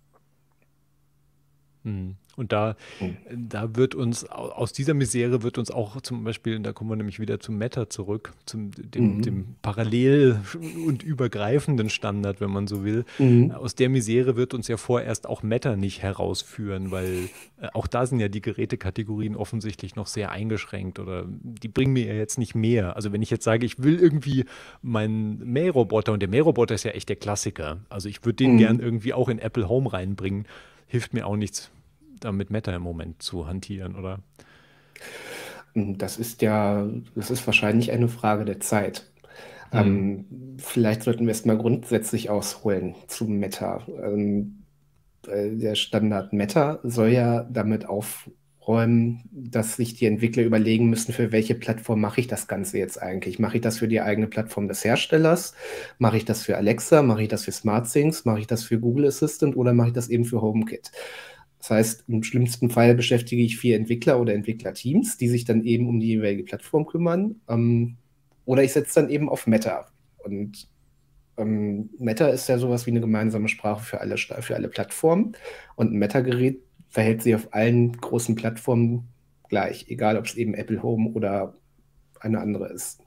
Und da wird uns, aus dieser Misere wird uns auch zum Beispiel, da kommen wir nämlich wieder zum Meta zurück, dem parallel und übergreifenden Standard, wenn man so will. Aus der Misere wird uns ja vorerst auch Meta nicht herausführen, weil auch da sind ja die Gerätekategorien offensichtlich noch sehr eingeschränkt oder die bringen mir ja jetzt nicht mehr. Also wenn ich jetzt sage, ich will irgendwie meinen Mähroboter, und der Mähroboter ist ja echt der Klassiker, also ich würde den gern irgendwie auch in Apple Home reinbringen, hilft mir auch nichts, da mit Meta im Moment zu hantieren, oder? Das ist wahrscheinlich eine Frage der Zeit. Vielleicht sollten wir es mal grundsätzlich ausholen zu Meta. Der Standard Meta soll ja damit aufräumen, dass sich die Entwickler überlegen müssen, für welche Plattform mache ich das Ganze jetzt eigentlich? Mache ich das für die eigene Plattform des Herstellers? Mache ich das für Alexa? Mache ich das für SmartThings? Mache ich das für Google Assistant oder mache ich das eben für HomeKit? Das heißt, im schlimmsten Fall beschäftige ich 4 Entwickler oder Entwicklerteams, die sich dann eben um die jeweilige Plattform kümmern. Oder ich setze dann eben auf Meta. Und Meta ist ja sowas wie eine gemeinsame Sprache für alle Plattformen. Und ein Meta-Gerät verhält sich auf allen großen Plattformen gleich, egal ob es eben Apple Home oder eine andere ist.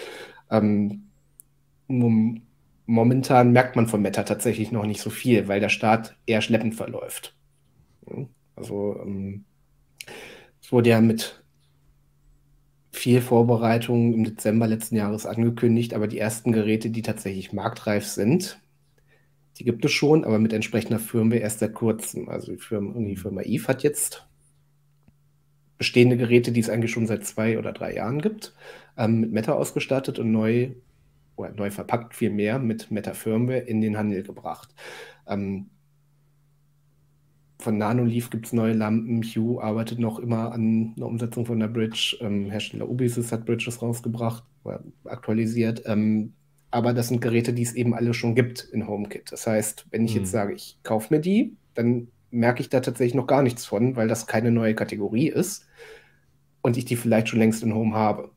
Momentan merkt man von Meta tatsächlich noch nicht so viel, weil der Start eher schleppend verläuft. Also Es wurde ja mit viel Vorbereitung im Dezember letzten Jahres angekündigt, aber die ersten Geräte, die tatsächlich marktreif sind, die gibt es schon, aber mit entsprechender Firmware erst seit kurzem. Also die Firma Eve hat jetzt bestehende Geräte, die es eigentlich schon seit 2 oder 3 Jahren gibt, mit Meta ausgestattet und neu verpackt vielmehr mit Meta-Firmware in den Handel gebracht. Von Nanoleaf gibt es neue Lampen. Hue arbeitet noch immer an einer Umsetzung von der Bridge. Hersteller Ubisys hat Bridges rausgebracht, oder aktualisiert. Aber das sind Geräte, die es eben alle schon gibt in HomeKit. Das heißt, wenn ich jetzt sage, ich kaufe mir die, dann merke ich da tatsächlich noch gar nichts von, weil das keine neue Kategorie ist und ich die vielleicht schon längst in Home habe.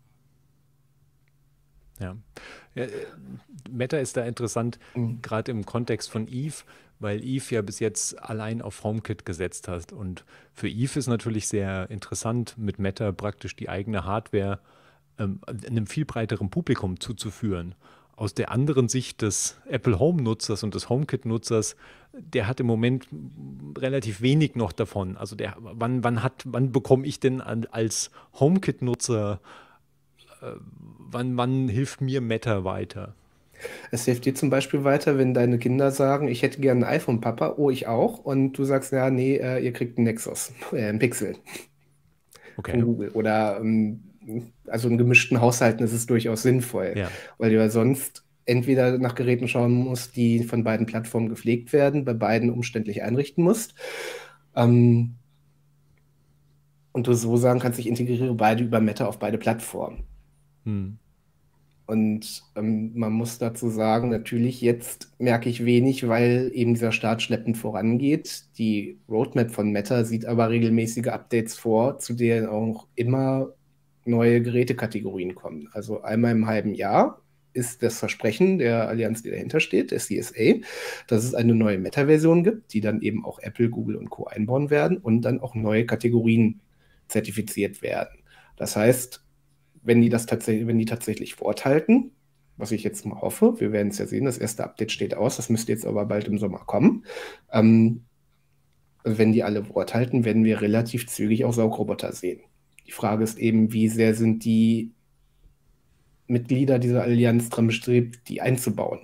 Ja. Meta ist da interessant, gerade im Kontext von Eve, weil Eve ja bis jetzt allein auf HomeKit gesetzt hat. Und für Eve ist natürlich sehr interessant, mit Meta praktisch die eigene Hardware einem viel breiteren Publikum zuzuführen. Aus der anderen Sicht des Apple Home-Nutzers und des HomeKit-Nutzers, der hat im Moment relativ wenig noch davon. Also wann bekomme ich denn als HomeKit-Nutzer, wann hilft mir Meta weiter? Es hilft dir zum Beispiel weiter, wenn deine Kinder sagen, ich hätte gerne ein iPhone, Papa, oh, ich auch. Und du sagst, ja, nee, ihr kriegt einen Nexus, einen Pixel von Google. Oder also in gemischten Haushalten ist es durchaus sinnvoll, weil du ja sonst entweder nach Geräten schauen musst, die von beiden Plattformen gepflegt werden, bei beiden umständlich einrichten musst. Und du so sagen kannst, ich integriere beide über Meta auf beide Plattformen. Und man muss dazu sagen, natürlich jetzt merke ich wenig, weil eben dieser Start schleppend vorangeht. Die Roadmap von Meta sieht aber regelmäßige Updates vor, zu denen auch immer neue Gerätekategorien kommen. Also einmal im halben Jahr ist das Versprechen der Allianz, die dahinter steht, der CSA, dass es eine neue Meta-Version gibt, die dann eben auch Apple, Google und Co. einbauen werden und dann auch neue Kategorien zertifiziert werden. Das heißt, wenn die tatsächlich Wort halten, was ich jetzt mal hoffe, wir werden es ja sehen, das erste Update steht aus, das müsste jetzt aber bald im Sommer kommen. Wenn die alle Wort halten, werden wir relativ zügig auch Saugroboter sehen. Die Frage ist eben, wie sehr sind die Mitglieder dieser Allianz daran bestrebt, die einzubauen.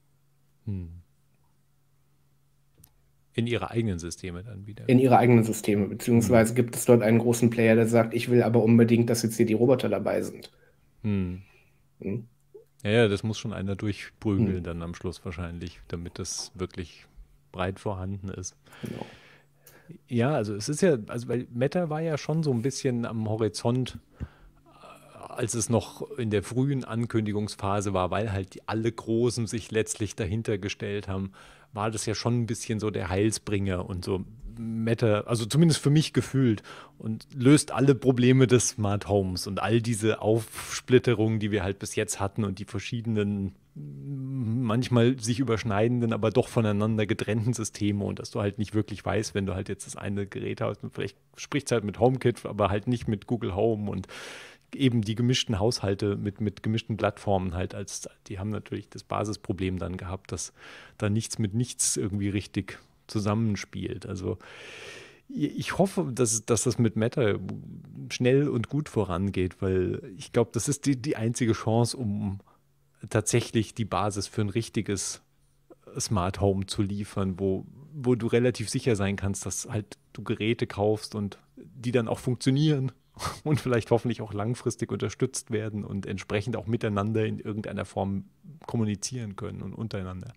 In ihre eigenen Systeme dann wieder. In ihre eigenen Systeme, beziehungsweise gibt es dort einen großen Player, der sagt, ich will aber unbedingt, dass jetzt hier die Roboter dabei sind. Ja, das muss schon einer durchprügeln dann am Schluss wahrscheinlich, damit das wirklich breit vorhanden ist. Genau. Ja, also es ist ja, also weil Meta war ja schon so ein bisschen am Horizont, als es noch in der frühen Ankündigungsphase war, weil halt alle Großen sich letztlich dahinter gestellt haben, war das ja schon ein bisschen so der Heilsbringer und so Meta, also zumindest für mich gefühlt, und löst alle Probleme des Smart Homes und all diese Aufsplitterungen, die wir halt bis jetzt hatten und die verschiedenen, manchmal sich überschneidenden, aber doch voneinander getrennten Systeme, und dass du halt nicht wirklich weißt, wenn du halt jetzt das eine Gerät hast und vielleicht sprichst du halt mit HomeKit, aber halt nicht mit Google Home, und eben die gemischten Haushalte mit gemischten Plattformen halt, die haben natürlich das Basisproblem dann gehabt, dass da nichts mit nichts irgendwie richtig zusammenspielt. Also ich hoffe, dass das mit Meta schnell und gut vorangeht, weil ich glaube, das ist die einzige Chance, um tatsächlich die Basis für ein richtiges Smart Home zu liefern, wo du relativ sicher sein kannst, dass halt du Geräte kaufst und die dann auch funktionieren und vielleicht hoffentlich auch langfristig unterstützt werden und entsprechend auch miteinander in irgendeiner Form kommunizieren können und untereinander.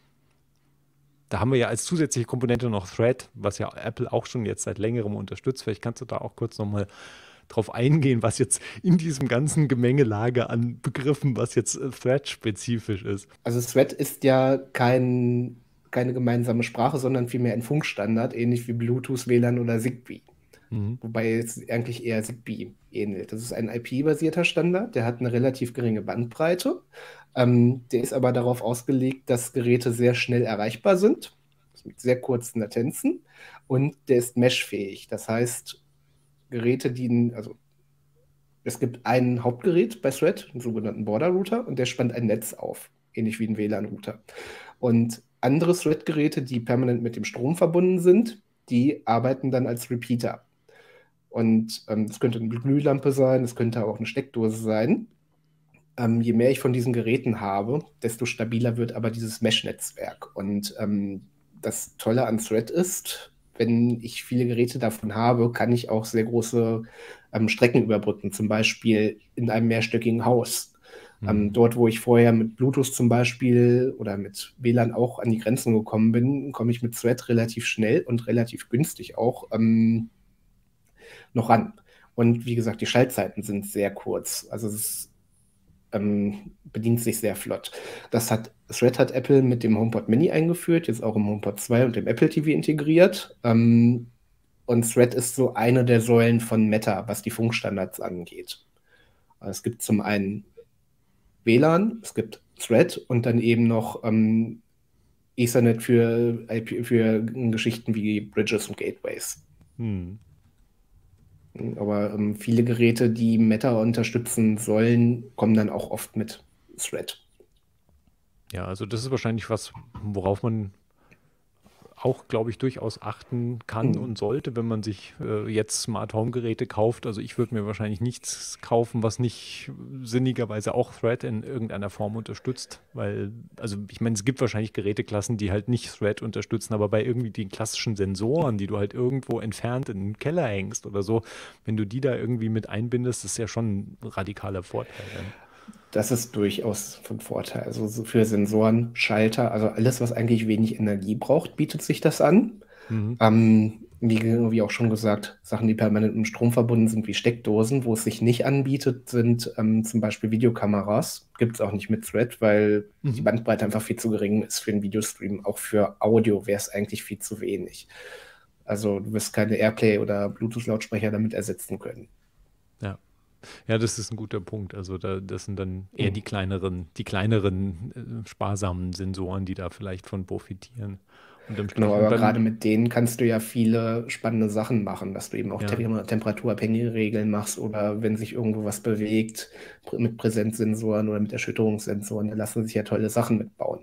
Da haben wir ja als zusätzliche Komponente noch Thread, was ja Apple auch schon jetzt seit längerem unterstützt. Vielleicht kannst du da auch kurz nochmal drauf eingehen, was jetzt in diesem ganzen Gemengelage an Begriffen, was jetzt Thread-spezifisch ist. Also Thread ist ja keine gemeinsame Sprache, sondern vielmehr ein Funkstandard, ähnlich wie Bluetooth, WLAN oder Zigbee. Wobei es eigentlich eher Zigbee ähnelt. Das ist ein IP-basierter Standard, der hat eine relativ geringe Bandbreite. Der ist aber darauf ausgelegt, dass Geräte sehr schnell erreichbar sind, mit sehr kurzen Latenzen, und der ist meshfähig. Das heißt, Geräte also es gibt ein Hauptgerät bei Thread, einen sogenannten Border-Router, und der spannt ein Netz auf, ähnlich wie ein WLAN-Router. Und andere Thread-Geräte, die permanent mit dem Strom verbunden sind, die arbeiten dann als Repeater. Und das könnte eine Glühlampe sein, das könnte auch eine Steckdose sein. Je mehr ich von diesen Geräten habe, desto stabiler wird aber dieses Mesh-Netzwerk. Und das Tolle an Thread ist, wenn ich viele Geräte davon habe, kann ich auch sehr große Strecken überbrücken, zum Beispiel in einem mehrstöckigen Haus. Dort, wo ich vorher mit Bluetooth zum Beispiel oder mit WLAN auch an die Grenzen gekommen bin, komme ich mit Thread relativ schnell und relativ günstig auch noch ran. Und wie gesagt, die Schaltzeiten sind sehr kurz. Also es bedient sich sehr flott. Thread hat Apple mit dem HomePod Mini eingeführt, jetzt auch im HomePod 2 und dem Apple TV integriert. Und Thread ist so eine der Säulen von Meta, was die Funkstandards angeht. Es gibt zum einen WLAN, es gibt Thread und dann eben noch Ethernet für Geschichten wie Bridges und Gateways. Aber viele Geräte, die Meta unterstützen sollen, kommen dann auch oft mit Thread. Ja, also das ist wahrscheinlich was, worauf man auch, glaube ich, durchaus achten kann und sollte, wenn man sich jetzt Smart Home Geräte kauft. Also ich würde mir wahrscheinlich nichts kaufen, was nicht sinnigerweise auch Thread in irgendeiner Form unterstützt, weil, also ich meine, es gibt wahrscheinlich Geräteklassen, die halt nicht Thread unterstützen, aber bei irgendwie den klassischen Sensoren, die du halt irgendwo entfernt in den Keller hängst oder so, wenn du die da irgendwie mit einbindest, ist ja schon ein radikaler Vorteil. Das ist durchaus von Vorteil. Also so für Sensoren, Schalter, also alles, was eigentlich wenig Energie braucht, bietet sich das an. Wie auch schon gesagt, Sachen, die permanent mit Strom verbunden sind, wie Steckdosen. Wo es sich nicht anbietet, sind zum Beispiel Videokameras. Gibt es auch nicht mit Thread, weil die Bandbreite einfach viel zu gering ist für einen Videostream. Auch für Audio wäre es eigentlich viel zu wenig. Also du wirst keine Airplay- oder Bluetooth-Lautsprecher damit ersetzen können. Ja, das ist ein guter Punkt. Also das sind dann eher die kleineren, sparsamen Sensoren, die da vielleicht von profitieren. Genau, aber gerade mit denen kannst du ja viele spannende Sachen machen, dass du eben auch temperaturabhängige Regeln machst oder wenn sich irgendwo was bewegt, mit Präsenzsensoren oder mit Erschütterungssensoren, da lassen sich ja tolle Sachen mitbauen.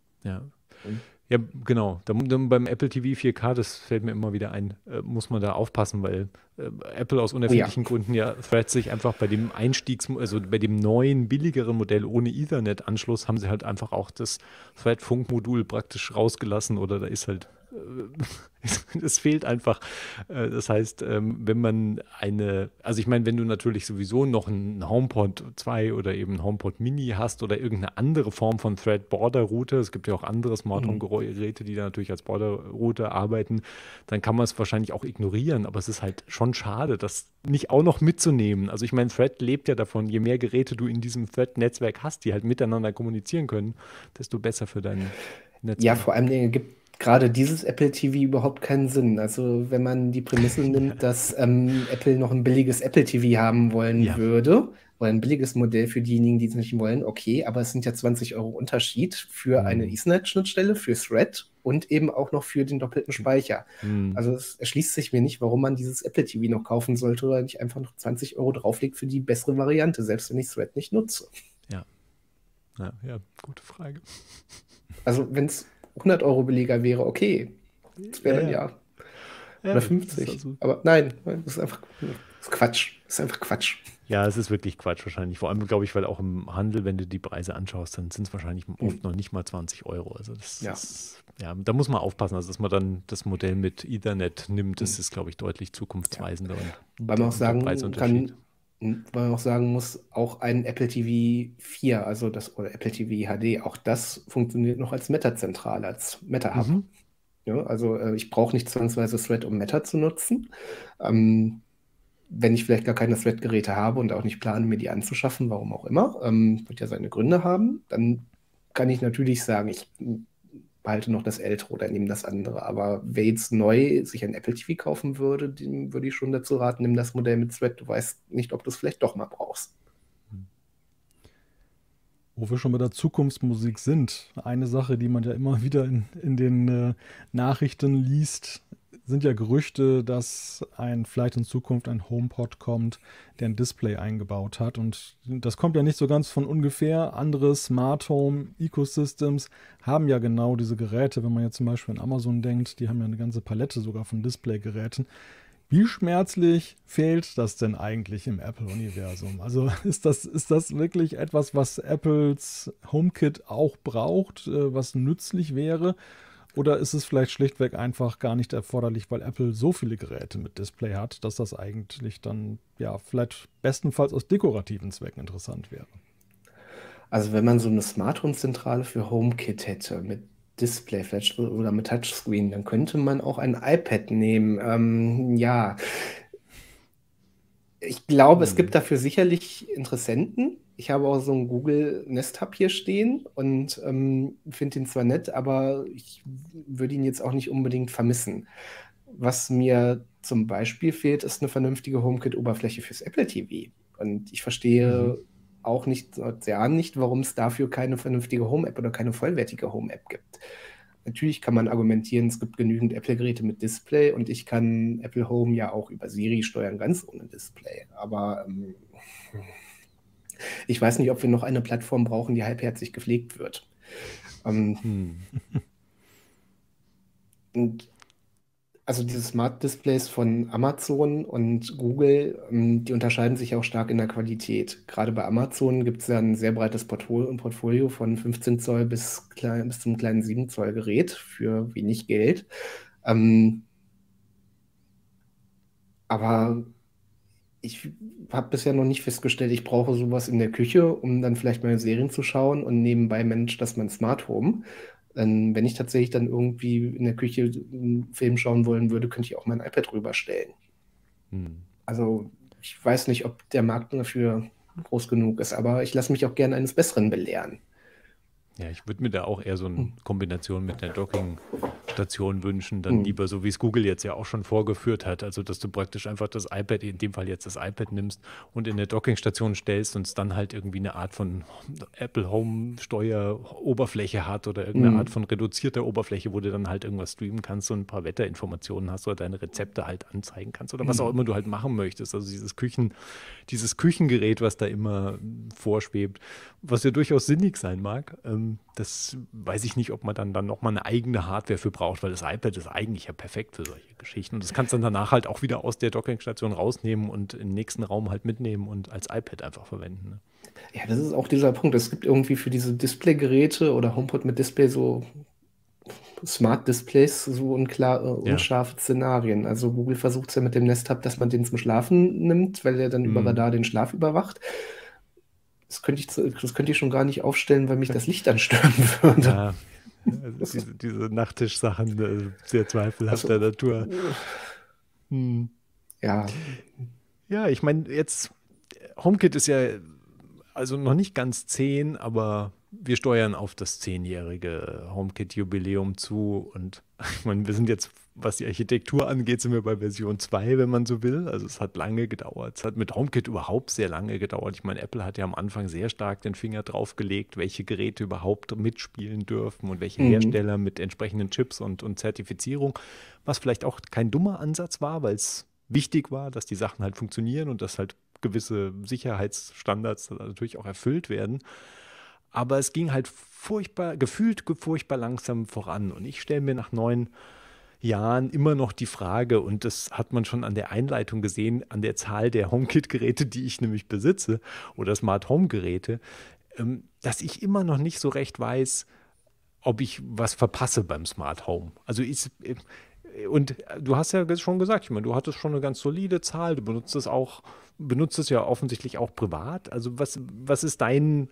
Ja, genau. Dann beim Apple TV 4K, das fällt mir immer wieder ein, muss man da aufpassen, weil Apple aus unerfindlichen Gründen Thread sich einfach bei dem also bei dem neuen, billigeren Modell ohne Ethernet-Anschluss haben sie halt einfach auch das Thread-Funkmodul praktisch rausgelassen oder da ist halt, es fehlt einfach. Das heißt, wenn man also ich meine, wenn du natürlich sowieso noch einen HomePod 2 oder eben einen HomePod Mini hast oder irgendeine andere Form von Thread-Border-Router, es gibt ja auch andere Smart Home-Geräte, die da natürlich als Border-Router arbeiten, dann kann man es wahrscheinlich auch ignorieren, aber es ist halt schon schade, das nicht auch noch mitzunehmen. Also ich meine, Thread lebt ja davon, je mehr Geräte du in diesem Thread-Netzwerk hast, die halt miteinander kommunizieren können, desto besser für dein Netzwerk. Ja, vor allem gibt gerade dieses Apple TV überhaupt keinen Sinn. Also wenn man die Prämisse nimmt, dass Apple noch ein billiges Apple TV haben wollen würde, oder ein billiges Modell für diejenigen, die es nicht wollen, okay, aber es sind ja 20 € Unterschied für eine Ethernet-Schnittstelle, für Thread und eben auch noch für den doppelten Speicher. Also es erschließt sich mir nicht, warum man dieses Apple TV noch kaufen sollte oder nicht einfach noch 20 € drauflegt für die bessere Variante, selbst wenn ich Thread nicht nutze. Ja, gute Frage. Also wenn es 100 € billiger wäre, okay. Das wäre dann oder 50. Also aber nein, das ist einfach Quatsch. Das ist einfach Quatsch. Ja, es ist wirklich Quatsch wahrscheinlich. Vor allem, glaube ich, weil auch im Handel, wenn du die Preise anschaust, dann sind es wahrscheinlich oft noch nicht mal 20 €. Also das ist, da muss man aufpassen, also dass man dann das Modell mit Ethernet nimmt, das ist, glaube ich, deutlich zukunftsweisender. Weil man auch sagen muss, auch ein Apple TV 4, oder Apple TV HD, auch das funktioniert noch als Meta-Zentrale, als Meta-Hub. Ja, also ich brauche nicht zwangsweise Thread, um Meta zu nutzen. Wenn ich vielleicht gar keine Thread-Geräte habe und auch nicht plane, mir die anzuschaffen, warum auch immer, wird ja seine Gründe haben, dann kann ich natürlich sagen, ich behalte noch das ältere oder nehme das andere. Aber wer jetzt neu sich ein Apple TV kaufen würde, dem würde ich schon dazu raten, nimm das Modell mit Thread. Du weißt nicht, ob du es vielleicht doch mal brauchst. Wo wir schon bei der Zukunftsmusik sind, eine Sache, die man ja immer wieder in den Nachrichten liest, sind ja Gerüchte, dass vielleicht in Zukunft ein HomePod kommt, der ein Display eingebaut hat. Und das kommt ja nicht so ganz von ungefähr. Andere Smart Home Ecosystems haben ja genau diese Geräte. Wenn man jetzt zum Beispiel an Amazon denkt, die haben ja eine ganze Palette sogar von Displaygeräten. Wie schmerzlich fehlt das denn eigentlich im Apple-Universum? Also ist das wirklich etwas, was Apples HomeKit auch braucht, was nützlich wäre? Oder ist es vielleicht schlichtweg einfach gar nicht erforderlich, weil Apple so viele Geräte mit Display hat, dass das eigentlich dann ja vielleicht bestenfalls aus dekorativen Zwecken interessant wäre? Also wenn man so eine Smart Home Zentrale für HomeKit hätte mit Display vielleicht oder mit Touchscreen, dann könnte man auch ein iPad nehmen. Ja, ich glaube, es gibt dafür sicherlich Interessenten. Ich habe auch so einen Google Nest Hub hier stehen und finde ihn zwar nett, aber ich würde ihn jetzt auch nicht unbedingt vermissen. Was mir zum Beispiel fehlt, ist eine vernünftige HomeKit-Oberfläche fürs Apple TV. Und ich verstehe auch nicht, seit Jahren nicht, warum es dafür keine vernünftige Home-App oder keine vollwertige Home-App gibt. Natürlich kann man argumentieren, es gibt genügend Apple-Geräte mit Display und ich kann Apple Home ja auch über Siri steuern, ganz ohne Display. Aber ich weiß nicht, ob wir noch eine Plattform brauchen, die halbherzig gepflegt wird. Und also diese Smart Displays von Amazon und Google, die unterscheiden sich auch stark in der Qualität. Gerade bei Amazon gibt es ja ein sehr breites Portfolio von 15 Zoll bis zum kleinen 7 Zoll Gerät für wenig Geld. Aber ich habe bisher noch nicht festgestellt, ich brauche sowas in der Küche, um dann vielleicht meine Serien zu schauen und nebenbei managt das mein Smart Home. Wenn ich tatsächlich dann irgendwie in der Küche einen Film schauen wollen würde, könnte ich auch mein iPad rüberstellen. Also ich weiß nicht, ob der Markt dafür groß genug ist, aber ich lasse mich auch gerne eines Besseren belehren. Ja, ich würde mir da auch eher so eine Kombination mit einer Docking-Station wünschen, dann lieber so, wie es Google jetzt ja auch schon vorgeführt hat, also dass du praktisch einfach das iPad, in dem Fall jetzt das iPad nimmst und in eine Dockingstation stellst und es dann halt irgendwie eine Art von Apple Home Steueroberfläche hat oder irgendeine Art von reduzierter Oberfläche, wo du dann halt irgendwas streamen kannst und ein paar Wetterinformationen hast oder deine Rezepte halt anzeigen kannst oder was auch immer du halt machen möchtest. Also dieses Küchengerät, was da immer vorschwebt, was ja durchaus sinnig sein mag, das weiß ich nicht, ob man dann nochmal eine eigene Hardware für braucht, weil das iPad ist eigentlich ja perfekt für solche Geschichten. Und das kannst du dann danach halt auch wieder aus der Dockingstation rausnehmen und im nächsten Raum halt mitnehmen und als iPad einfach verwenden. Ne? Ja, das ist auch dieser Punkt. Es gibt irgendwie für diese Display-Geräte oder HomePod mit Display so Smart Displays, so unscharfe Szenarien. Also Google versucht es ja mit dem Nest Hub, dass man den zum Schlafen nimmt, weil er dann über Radar den Schlaf überwacht. Das könnte ich schon gar nicht aufstellen, weil mich das Licht dann stören würde. Ja, also diese Nachttischsachen, sehr zweifelhafter Natur. Ja. Ja, ich meine, jetzt HomeKit ist ja also noch nicht ganz 10, aber wir steuern auf das 10-jährige HomeKit-Jubiläum zu. Und ich meine, wir sind jetzt, was die Architektur angeht, sind wir bei Version 2, wenn man so will. Also es hat lange gedauert. Es hat mit HomeKit überhaupt sehr lange gedauert. Ich meine, Apple hat ja am Anfang sehr stark den Finger drauf gelegt, welche Geräte überhaupt mitspielen dürfen und welche Hersteller mit entsprechenden Chips und Zertifizierung. Was vielleicht auch kein dummer Ansatz war, weil es wichtig war, dass die Sachen halt funktionieren und dass halt gewisse Sicherheitsstandards natürlich auch erfüllt werden. Aber es ging halt gefühlt furchtbar langsam voran. Und ich stelle mir nach 9 Jahren immer noch die Frage, und das hat man schon an der Einleitung gesehen, an der Zahl der HomeKit-Geräte, die ich nämlich besitze, oder Smart Home-Geräte, dass ich immer noch nicht so recht weiß, ob ich was verpasse beim Smart Home. Also und du hast ja schon gesagt, ich meine, du hattest schon eine ganz solide Zahl, du benutzt es ja offensichtlich auch privat. Also was ist dein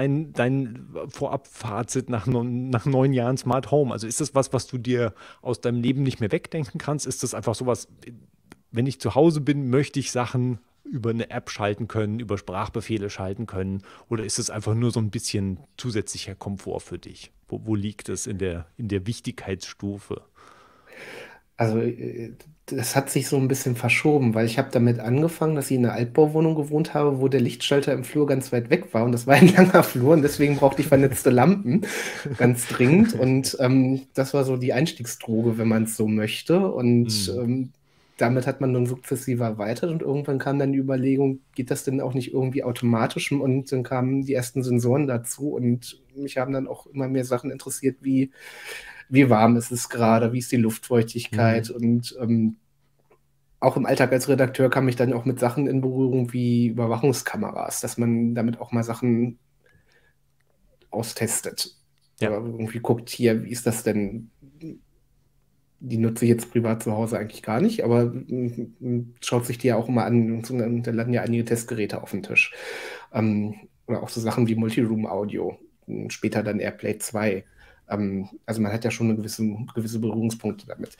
Vorab-Fazit nach 9 Jahren Smart Home? Also ist das was du dir aus deinem Leben nicht mehr wegdenken kannst? Ist das einfach sowas, wenn ich zu Hause bin, möchte ich Sachen über eine App schalten können, über Sprachbefehle schalten können? Oder ist es einfach nur so ein bisschen zusätzlicher Komfort für dich? Wo liegt es in der Wichtigkeitsstufe? Also das hat sich so ein bisschen verschoben, weil ich habe damit angefangen, dass ich in einer Altbauwohnung gewohnt habe, wo der Lichtschalter im Flur ganz weit weg war und das war ein langer Flur und deswegen brauchte ich vernetzte Lampen ganz dringend und das war so die Einstiegsdroge, wenn man es so möchte und damit hat man dann sukzessive erweitert und irgendwann kam dann die Überlegung, geht das denn auch nicht irgendwie automatisch? Und dann kamen die ersten Sensoren dazu und mich haben dann auch immer mehr Sachen interessiert, wie warm ist es gerade, wie ist die Luftfeuchtigkeit und auch im Alltag als Redakteur kam ich dann auch mit Sachen in Berührung wie Überwachungskameras, dass man damit auch mal Sachen austestet. Ja. Oder irgendwie guckt, hier, wie ist das denn? Die nutze ich jetzt privat zu Hause eigentlich gar nicht, aber schaut sich die ja auch immer an und da landen ja einige Testgeräte auf dem Tisch. Oder auch so Sachen wie Multiroom-Audio, später dann AirPlay 2. Also man hat ja schon eine gewisse Berührungspunkte damit.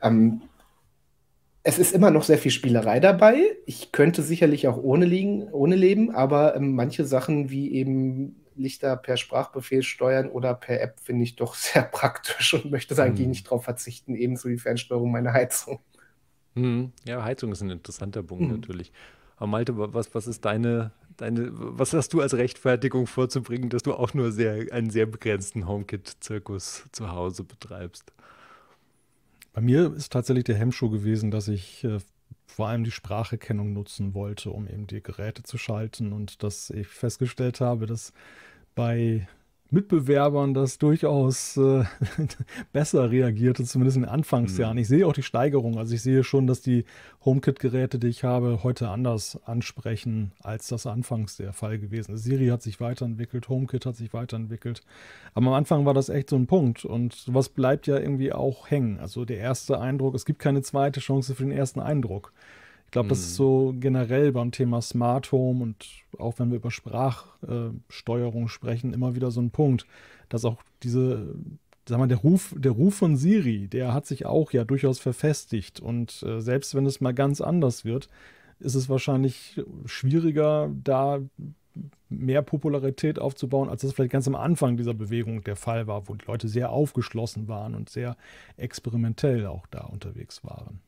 Es ist immer noch sehr viel Spielerei dabei. Ich könnte sicherlich auch ohne leben, aber manche Sachen wie eben Lichter per Sprachbefehl steuern oder per App finde ich doch sehr praktisch und möchte da eigentlich nicht drauf verzichten, ebenso wie Fernsteuerung meiner Heizung. Ja, Heizung ist ein interessanter Punkt natürlich. Aber Malte, was ist was hast du als Rechtfertigung vorzubringen, dass du auch nur einen sehr begrenzten HomeKit-Zirkus zu Hause betreibst? Bei mir ist tatsächlich der Hemmschuh gewesen, dass ich vor allem die Spracherkennung nutzen wollte, um eben die Geräte zu schalten und dass ich festgestellt habe, dass bei Mitbewerbern das durchaus besser reagierte, zumindest in den Anfangsjahren. Ich sehe auch die Steigerung. Also ich sehe schon, dass die HomeKit-Geräte, die ich habe, heute anders ansprechen, als das anfangs der Fall gewesen ist. Siri hat sich weiterentwickelt, HomeKit hat sich weiterentwickelt. Aber am Anfang war das echt so ein Punkt. Und sowas bleibt ja irgendwie auch hängen. Also der erste Eindruck, es gibt keine zweite Chance für den ersten Eindruck. Ich glaube, das ist so generell beim Thema Smart Home und auch wenn wir über Sprachsteuerung sprechen, immer wieder so ein Punkt, dass auch der Ruf von Siri, der hat sich auch ja durchaus verfestigt und selbst wenn es mal ganz anders wird, ist es wahrscheinlich schwieriger, da mehr Popularität aufzubauen, als das vielleicht ganz am Anfang dieser Bewegung der Fall war, wo die Leute sehr aufgeschlossen waren und sehr experimentell auch da unterwegs waren.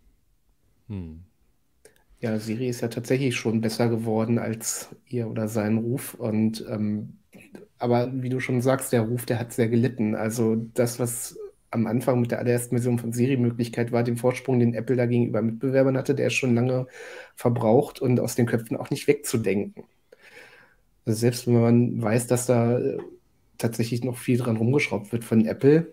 Ja, Siri ist ja tatsächlich schon besser geworden als ihr oder sein Ruf. Aber wie du schon sagst, der Ruf, der hat sehr gelitten. Also das, was am Anfang mit der allerersten Version von Siri-Möglichkeit war, den Vorsprung, den Apple da gegenüber Mitbewerbern hatte, der ist schon lange verbraucht und aus den Köpfen auch nicht wegzudenken. Also selbst wenn man weiß, dass da tatsächlich noch viel dran rumgeschraubt wird von Apple.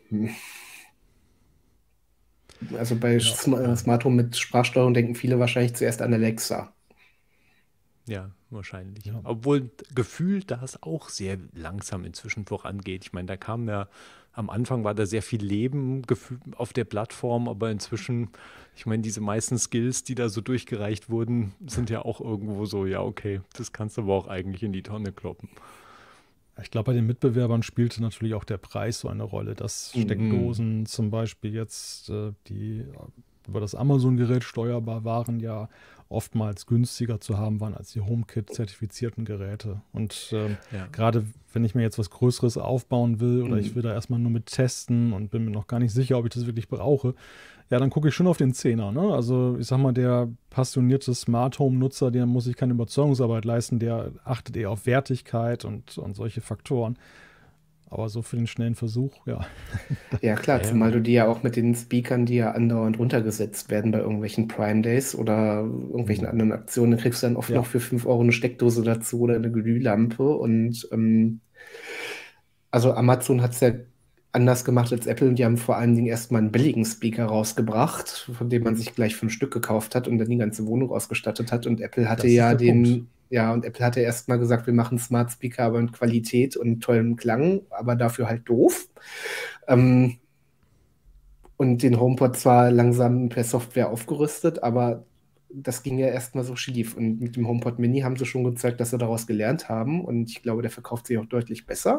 Also bei Smart Home mit Sprachsteuerung denken viele wahrscheinlich zuerst an Alexa. Ja, wahrscheinlich. Ja. Obwohl gefühlt das auch sehr langsam inzwischen vorangeht. Ich meine, am Anfang war da sehr viel Leben auf der Plattform, aber inzwischen, ich meine, diese meisten Skills, die da so durchgereicht wurden, sind ja auch irgendwo so, ja, okay, das kannst du aber auch eigentlich in die Tonne kloppen. Ich glaube, bei den Mitbewerbern spielte natürlich auch der Preis so eine Rolle, dass Steckdosen zum Beispiel jetzt, die über das Amazon-Gerät steuerbar waren, ja oftmals günstiger zu haben waren als die HomeKit-zertifizierten Geräte. Und gerade wenn ich mir jetzt was Größeres aufbauen will oder ich will da erstmal nur mit testen und bin mir noch gar nicht sicher, ob ich das wirklich brauche, ja, dann gucke ich schon auf den Zehner. Ne? Also ich sag mal, der passionierte Smart Home-Nutzer, der muss sich keine Überzeugungsarbeit leisten, der achtet eher auf Wertigkeit und solche Faktoren. Aber so für den schnellen Versuch, ja. Ja, klar, zumal du die ja auch mit den Speakern, die ja andauernd runtergesetzt werden bei irgendwelchen Prime Days oder irgendwelchen anderen Aktionen, dann kriegst du dann oft noch für 5 Euro eine Steckdose dazu oder eine Glühlampe. Und also Amazon hat es ja anders gemacht als Apple und die haben vor allen Dingen erstmal einen billigen Speaker rausgebracht, von dem man sich gleich 5 Stück gekauft hat und dann die ganze Wohnung ausgestattet hat. Und Apple hatte Apple hatte erst mal gesagt, wir machen Smart Speaker, aber in Qualität und tollem Klang, aber dafür halt doof. Und den HomePod zwar langsam per Software aufgerüstet, aber das ging ja erstmal so schief. Und mit dem HomePod Mini haben sie schon gezeigt, dass sie daraus gelernt haben. Und ich glaube, der verkauft sich auch deutlich besser.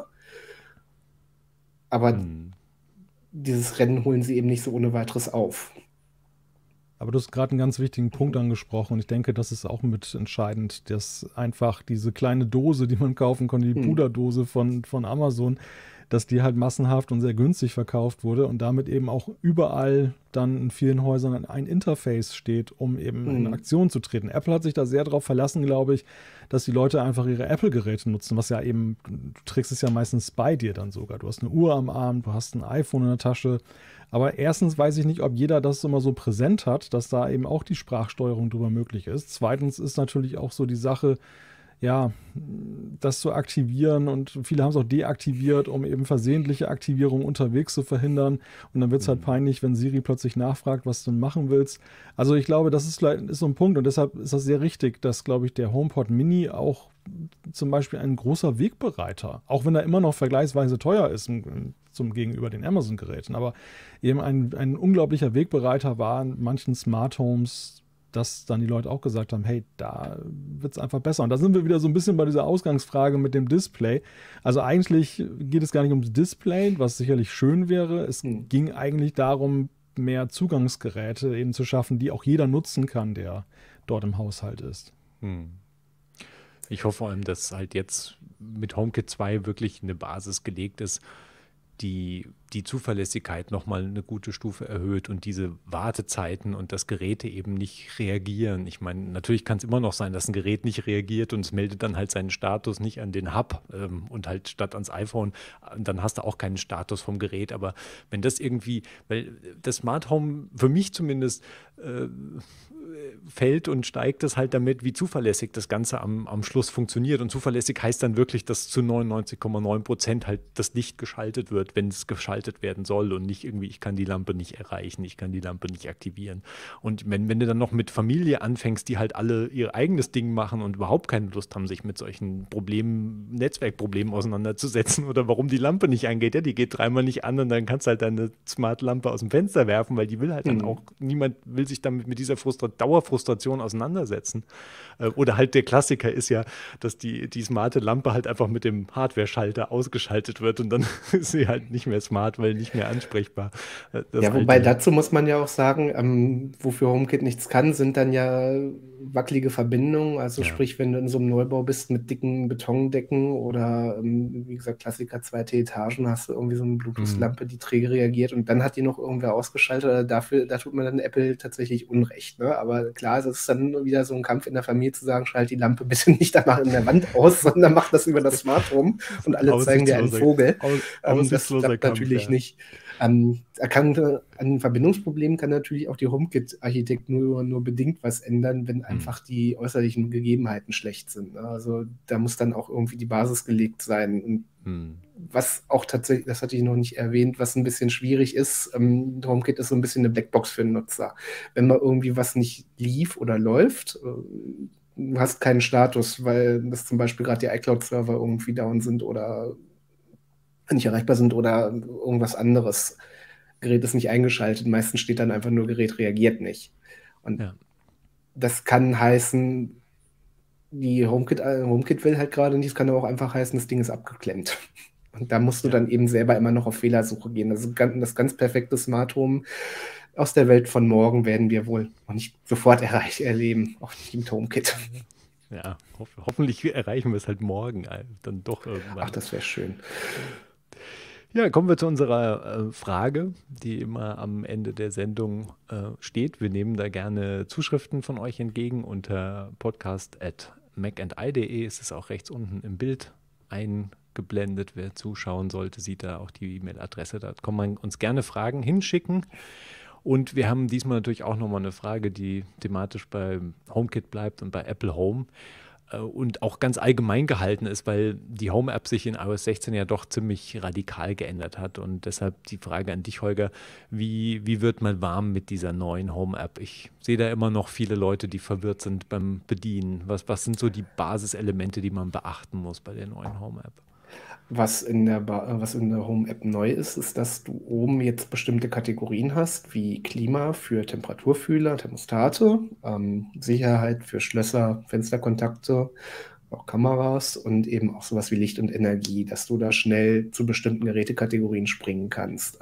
Aber dieses Rennen holen sie eben nicht so ohne weiteres auf. Aber du hast gerade einen ganz wichtigen Punkt angesprochen und ich denke, das ist auch mit entscheidend, dass einfach diese kleine Dose, die man kaufen konnte, die Puderdose von Amazon, dass die halt massenhaft und sehr günstig verkauft wurde und damit eben auch überall dann in vielen Häusern ein Interface steht, um eben in Aktion zu treten. Apple hat sich da sehr darauf verlassen, glaube ich, dass die Leute einfach ihre Apple-Geräte nutzen, was ja eben, du trägst es ja meistens bei dir dann sogar. Du hast eine Uhr am Arm, du hast ein iPhone in der Tasche. Aber erstens weiß ich nicht, ob jeder das immer so präsent hat, dass da eben auch die Sprachsteuerung drüber möglich ist. Zweitens ist natürlich auch so die Sache, ja, das zu aktivieren, und viele haben es auch deaktiviert, um eben versehentliche Aktivierung unterwegs zu verhindern. Und dann wird es halt peinlich, wenn Siri plötzlich nachfragt, was du machen willst. Also ich glaube, das ist so ein Punkt, und deshalb ist das sehr richtig, dass, glaube ich, der HomePod Mini auch zum Beispiel ein großer Wegbereiter, auch wenn er immer noch vergleichsweise teuer ist zum gegenüber den Amazon-Geräten, aber eben ein unglaublicher Wegbereiter war in manchen Smart Homes, dass dann die Leute auch gesagt haben, hey, da wird es einfach besser. Und da sind wir wieder so ein bisschen bei dieser Ausgangsfrage mit dem Display. Also eigentlich geht es gar nicht ums Display, was sicherlich schön wäre. Es ging eigentlich darum, mehr Zugangsgeräte eben zu schaffen, die auch jeder nutzen kann, der dort im Haushalt ist. Ich hoffe vor allem, dass halt jetzt mit HomeKit 2 wirklich eine Basis gelegt ist, die Zuverlässigkeit nochmal eine gute Stufe erhöht und diese Wartezeiten und dass Geräte eben nicht reagieren. Ich meine, natürlich kann es immer noch sein, dass ein Gerät nicht reagiert und es meldet dann halt seinen Status nicht an den Hub und halt statt ans iPhone, dann hast du auch keinen Status vom Gerät. Aber wenn das irgendwie, weil das Smart Home für mich zumindest fällt und steigt es halt damit, wie zuverlässig das Ganze am Schluss funktioniert. Und zuverlässig heißt dann wirklich, dass zu 99,9% halt das Licht geschaltet wird, wenn es geschaltet werden soll und nicht irgendwie, ich kann die Lampe nicht erreichen, ich kann die Lampe nicht aktivieren. Und wenn du dann noch mit Familie anfängst, die halt alle ihr eigenes Ding machen und überhaupt keine Lust haben, sich mit solchen Problemen, Netzwerkproblemen auseinanderzusetzen oder warum die Lampe nicht angeht, ja, die geht dreimal nicht an und dann kannst du halt deine Smart-Lampe aus dem Fenster werfen, weil die will halt dann auch, niemand will sich damit mit dieser Dauerfrustration auseinandersetzen. Oder halt der Klassiker ist ja, dass die smarte Lampe halt einfach mit dem Hardware-Schalter ausgeschaltet wird und dann ist sie halt nicht mehr smart, weil nicht mehr ansprechbar. Ja, wobei dazu muss man ja auch sagen, wofür HomeKit nichts kann, sind dann ja wackelige Verbindungen. Also sprich, wenn du in so einem Neubau bist mit dicken Betondecken oder wie gesagt, Klassiker, zweite Etagen, hast du irgendwie so eine Bluetooth-Lampe, die träge reagiert und dann hat die noch irgendwer ausgeschaltet. Da tut man dann Apple tatsächlich Unrecht. Ne? Aber klar, es ist dann wieder so ein Kampf in der Familie zu sagen, schalt die Lampe bitte nicht danach in der Wand aus, sondern mach das über das Smart Home und alle zeigen dir einen Vogel. Das klappt natürlich nicht. An Verbindungsproblemen kann natürlich auch die HomeKit-Architektur nur bedingt was ändern, wenn einfach die äußerlichen Gegebenheiten schlecht sind. Ne? Also da muss dann auch irgendwie die Basis gelegt sein. Und was auch tatsächlich, das hatte ich noch nicht erwähnt, was ein bisschen schwierig ist, HomeKit ist so ein bisschen eine Blackbox für den Nutzer. Wenn mal irgendwie was nicht lief oder läuft, du hast keinen Status, weil das zum Beispiel gerade die iCloud-Server irgendwie down sind oder nicht erreichbar sind oder irgendwas anderes. Gerät ist nicht eingeschaltet. Meistens steht dann einfach nur, Gerät reagiert nicht. Und das kann heißen, die HomeKit will halt gerade nicht. Es kann aber auch einfach heißen, das Ding ist abgeklemmt. Und da musst du dann eben selber immer noch auf Fehlersuche gehen. Also das ganz perfekte Smart Home aus der Welt von morgen werden wir wohl noch nicht sofort erleben. Auch nicht mit HomeKit. Ja, hoffentlich erreichen wir es halt morgen dann doch irgendwann. Ach, das wäre schön. Ja, kommen wir zu unserer Frage, die immer am Ende der Sendung steht. Wir nehmen da gerne Zuschriften von euch entgegen unter podcast@macandI.de. Es ist auch rechts unten im Bild eingeblendet. Wer zuschauen sollte, sieht da auch die E-Mail-Adresse. Da kann man uns gerne Fragen hinschicken. Und wir haben diesmal natürlich auch nochmal eine Frage, die thematisch bei HomeKit bleibt und bei Apple Home. Und auch ganz allgemein gehalten ist, weil die Home-App sich in iOS 16 ja doch ziemlich radikal geändert hat. Und deshalb die Frage an dich, Holger, wie wird man warm mit dieser neuen Home-App? Ich sehe da immer noch viele Leute, die verwirrt sind beim Bedienen. Was sind so die Basiselemente, die man beachten muss bei der neuen Home-App? Was in der Home-App neu ist, ist, dass du oben jetzt bestimmte Kategorien hast, wie Klima für Temperaturfühler, Thermostate, Sicherheit für Schlösser, Fensterkontakte, auch Kameras und eben auch sowas wie Licht und Energie, dass du da schnell zu bestimmten Gerätekategorien springen kannst.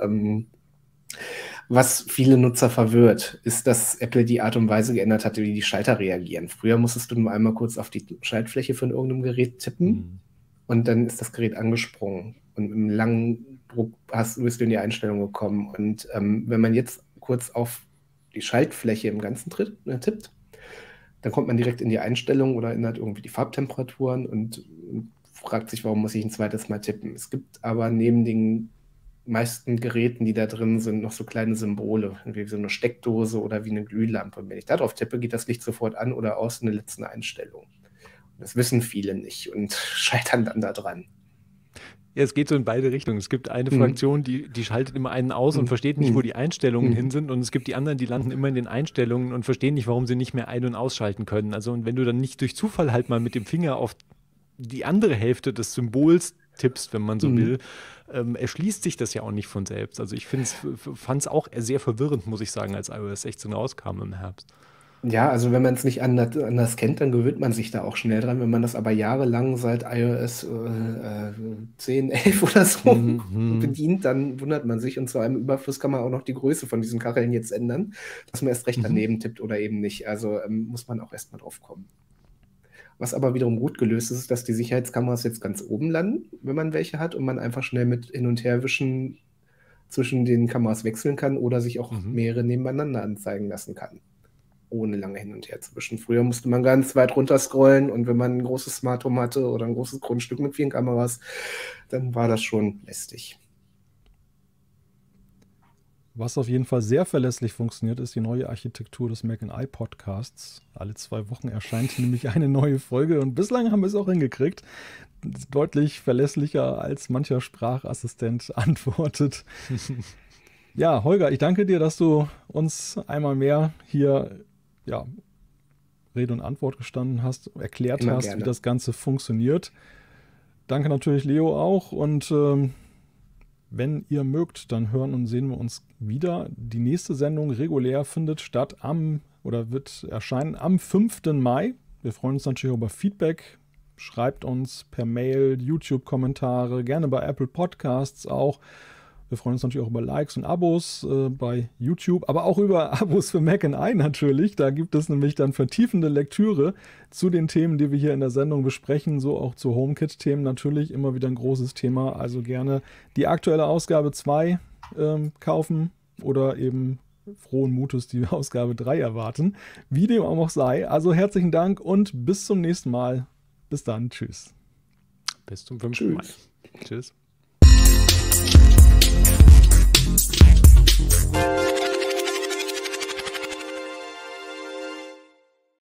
Was viele Nutzer verwirrt, ist, dass Apple die Art und Weise geändert hatte, wie die Schalter reagieren. Früher musstest du nur einmal kurz auf die Schaltfläche von irgendeinem Gerät tippen. Und dann ist das Gerät angesprungen. Und im langen Druck bist du in die Einstellung gekommen. Und wenn man jetzt kurz auf die Schaltfläche im Ganzen tippt, dann kommt man direkt in die Einstellung oder ändert irgendwie die Farbtemperaturen und fragt sich, warum muss ich ein zweites Mal tippen. Es gibt aber neben den meisten Geräten, die da drin sind, noch so kleine Symbole, wie so eine Steckdose oder wie eine Glühlampe. Und wenn ich darauf tippe, geht das Licht sofort an oder aus in der letzten Einstellung. Das wissen viele nicht und scheitern dann da dran. Ja, es geht so in beide Richtungen. Es gibt eine Fraktion, die schaltet immer einen aus und versteht nicht, wo die Einstellungen hin sind. Und es gibt die anderen, die landen immer in den Einstellungen und verstehen nicht, warum sie nicht mehr ein- und ausschalten können. Also, und wenn du dann nicht durch Zufall halt mal mit dem Finger auf die andere Hälfte des Symbols tippst, wenn man so will, erschließt sich das ja auch nicht von selbst. Also ich fand es auch sehr verwirrend, muss ich sagen, als iOS 16 rauskam im Herbst. Ja, also wenn man es nicht anders kennt, dann gewöhnt man sich da auch schnell dran. Wenn man das aber jahrelang seit iOS 10, 11 oder so bedient, dann wundert man sich. Und zu einem Überfluss kann man auch noch die Größe von diesen Kacheln jetzt ändern, dass man erst recht daneben tippt oder eben nicht. Also muss man auch erstmal drauf kommen. Was aber wiederum gut gelöst ist, dass die Sicherheitskameras jetzt ganz oben landen, wenn man welche hat und man einfach schnell mit Hin- und Herwischen zwischen den Kameras wechseln kann oder sich auch mehrere nebeneinander anzeigen lassen kann, ohne lange hin und her zu wischen. Früher musste man ganz weit runter scrollen und wenn man ein großes Smart Home hatte oder ein großes Grundstück mit vielen Kameras, dann war das schon lästig. Was auf jeden Fall sehr verlässlich funktioniert, ist die neue Architektur des Mac & I Podcasts. Alle 2 Wochen erscheint nämlich eine neue Folge und bislang haben wir es auch hingekriegt. Deutlich verlässlicher als mancher Sprachassistent antwortet. Ja, Holger, ich danke dir, dass du uns einmal mehr hier Rede und Antwort gestanden hast, erklärt Immer hast, gerne. wie das Ganze funktioniert. Danke natürlich Leo auch und wenn ihr mögt, dann hören und sehen wir uns wieder. Die nächste Sendung regulär findet statt wird erscheinen am 5. Mai. Wir freuen uns natürlich über Feedback. Schreibt uns per Mail, YouTube-Kommentare, gerne bei Apple Podcasts auch. Wir freuen uns natürlich auch über Likes und Abos bei YouTube, aber auch über Abos für Mac & I natürlich. Da gibt es nämlich dann vertiefende Lektüre zu den Themen, die wir hier in der Sendung besprechen, so auch zu HomeKit-Themen natürlich immer wieder ein großes Thema. Also gerne die aktuelle Ausgabe 2 kaufen oder eben frohen Mutes die Ausgabe 3 erwarten. Wie dem auch sei. Also herzlichen Dank und bis zum nächsten Mal. Bis dann. Tschüss. Bis zum 5. Mai. Tschüss.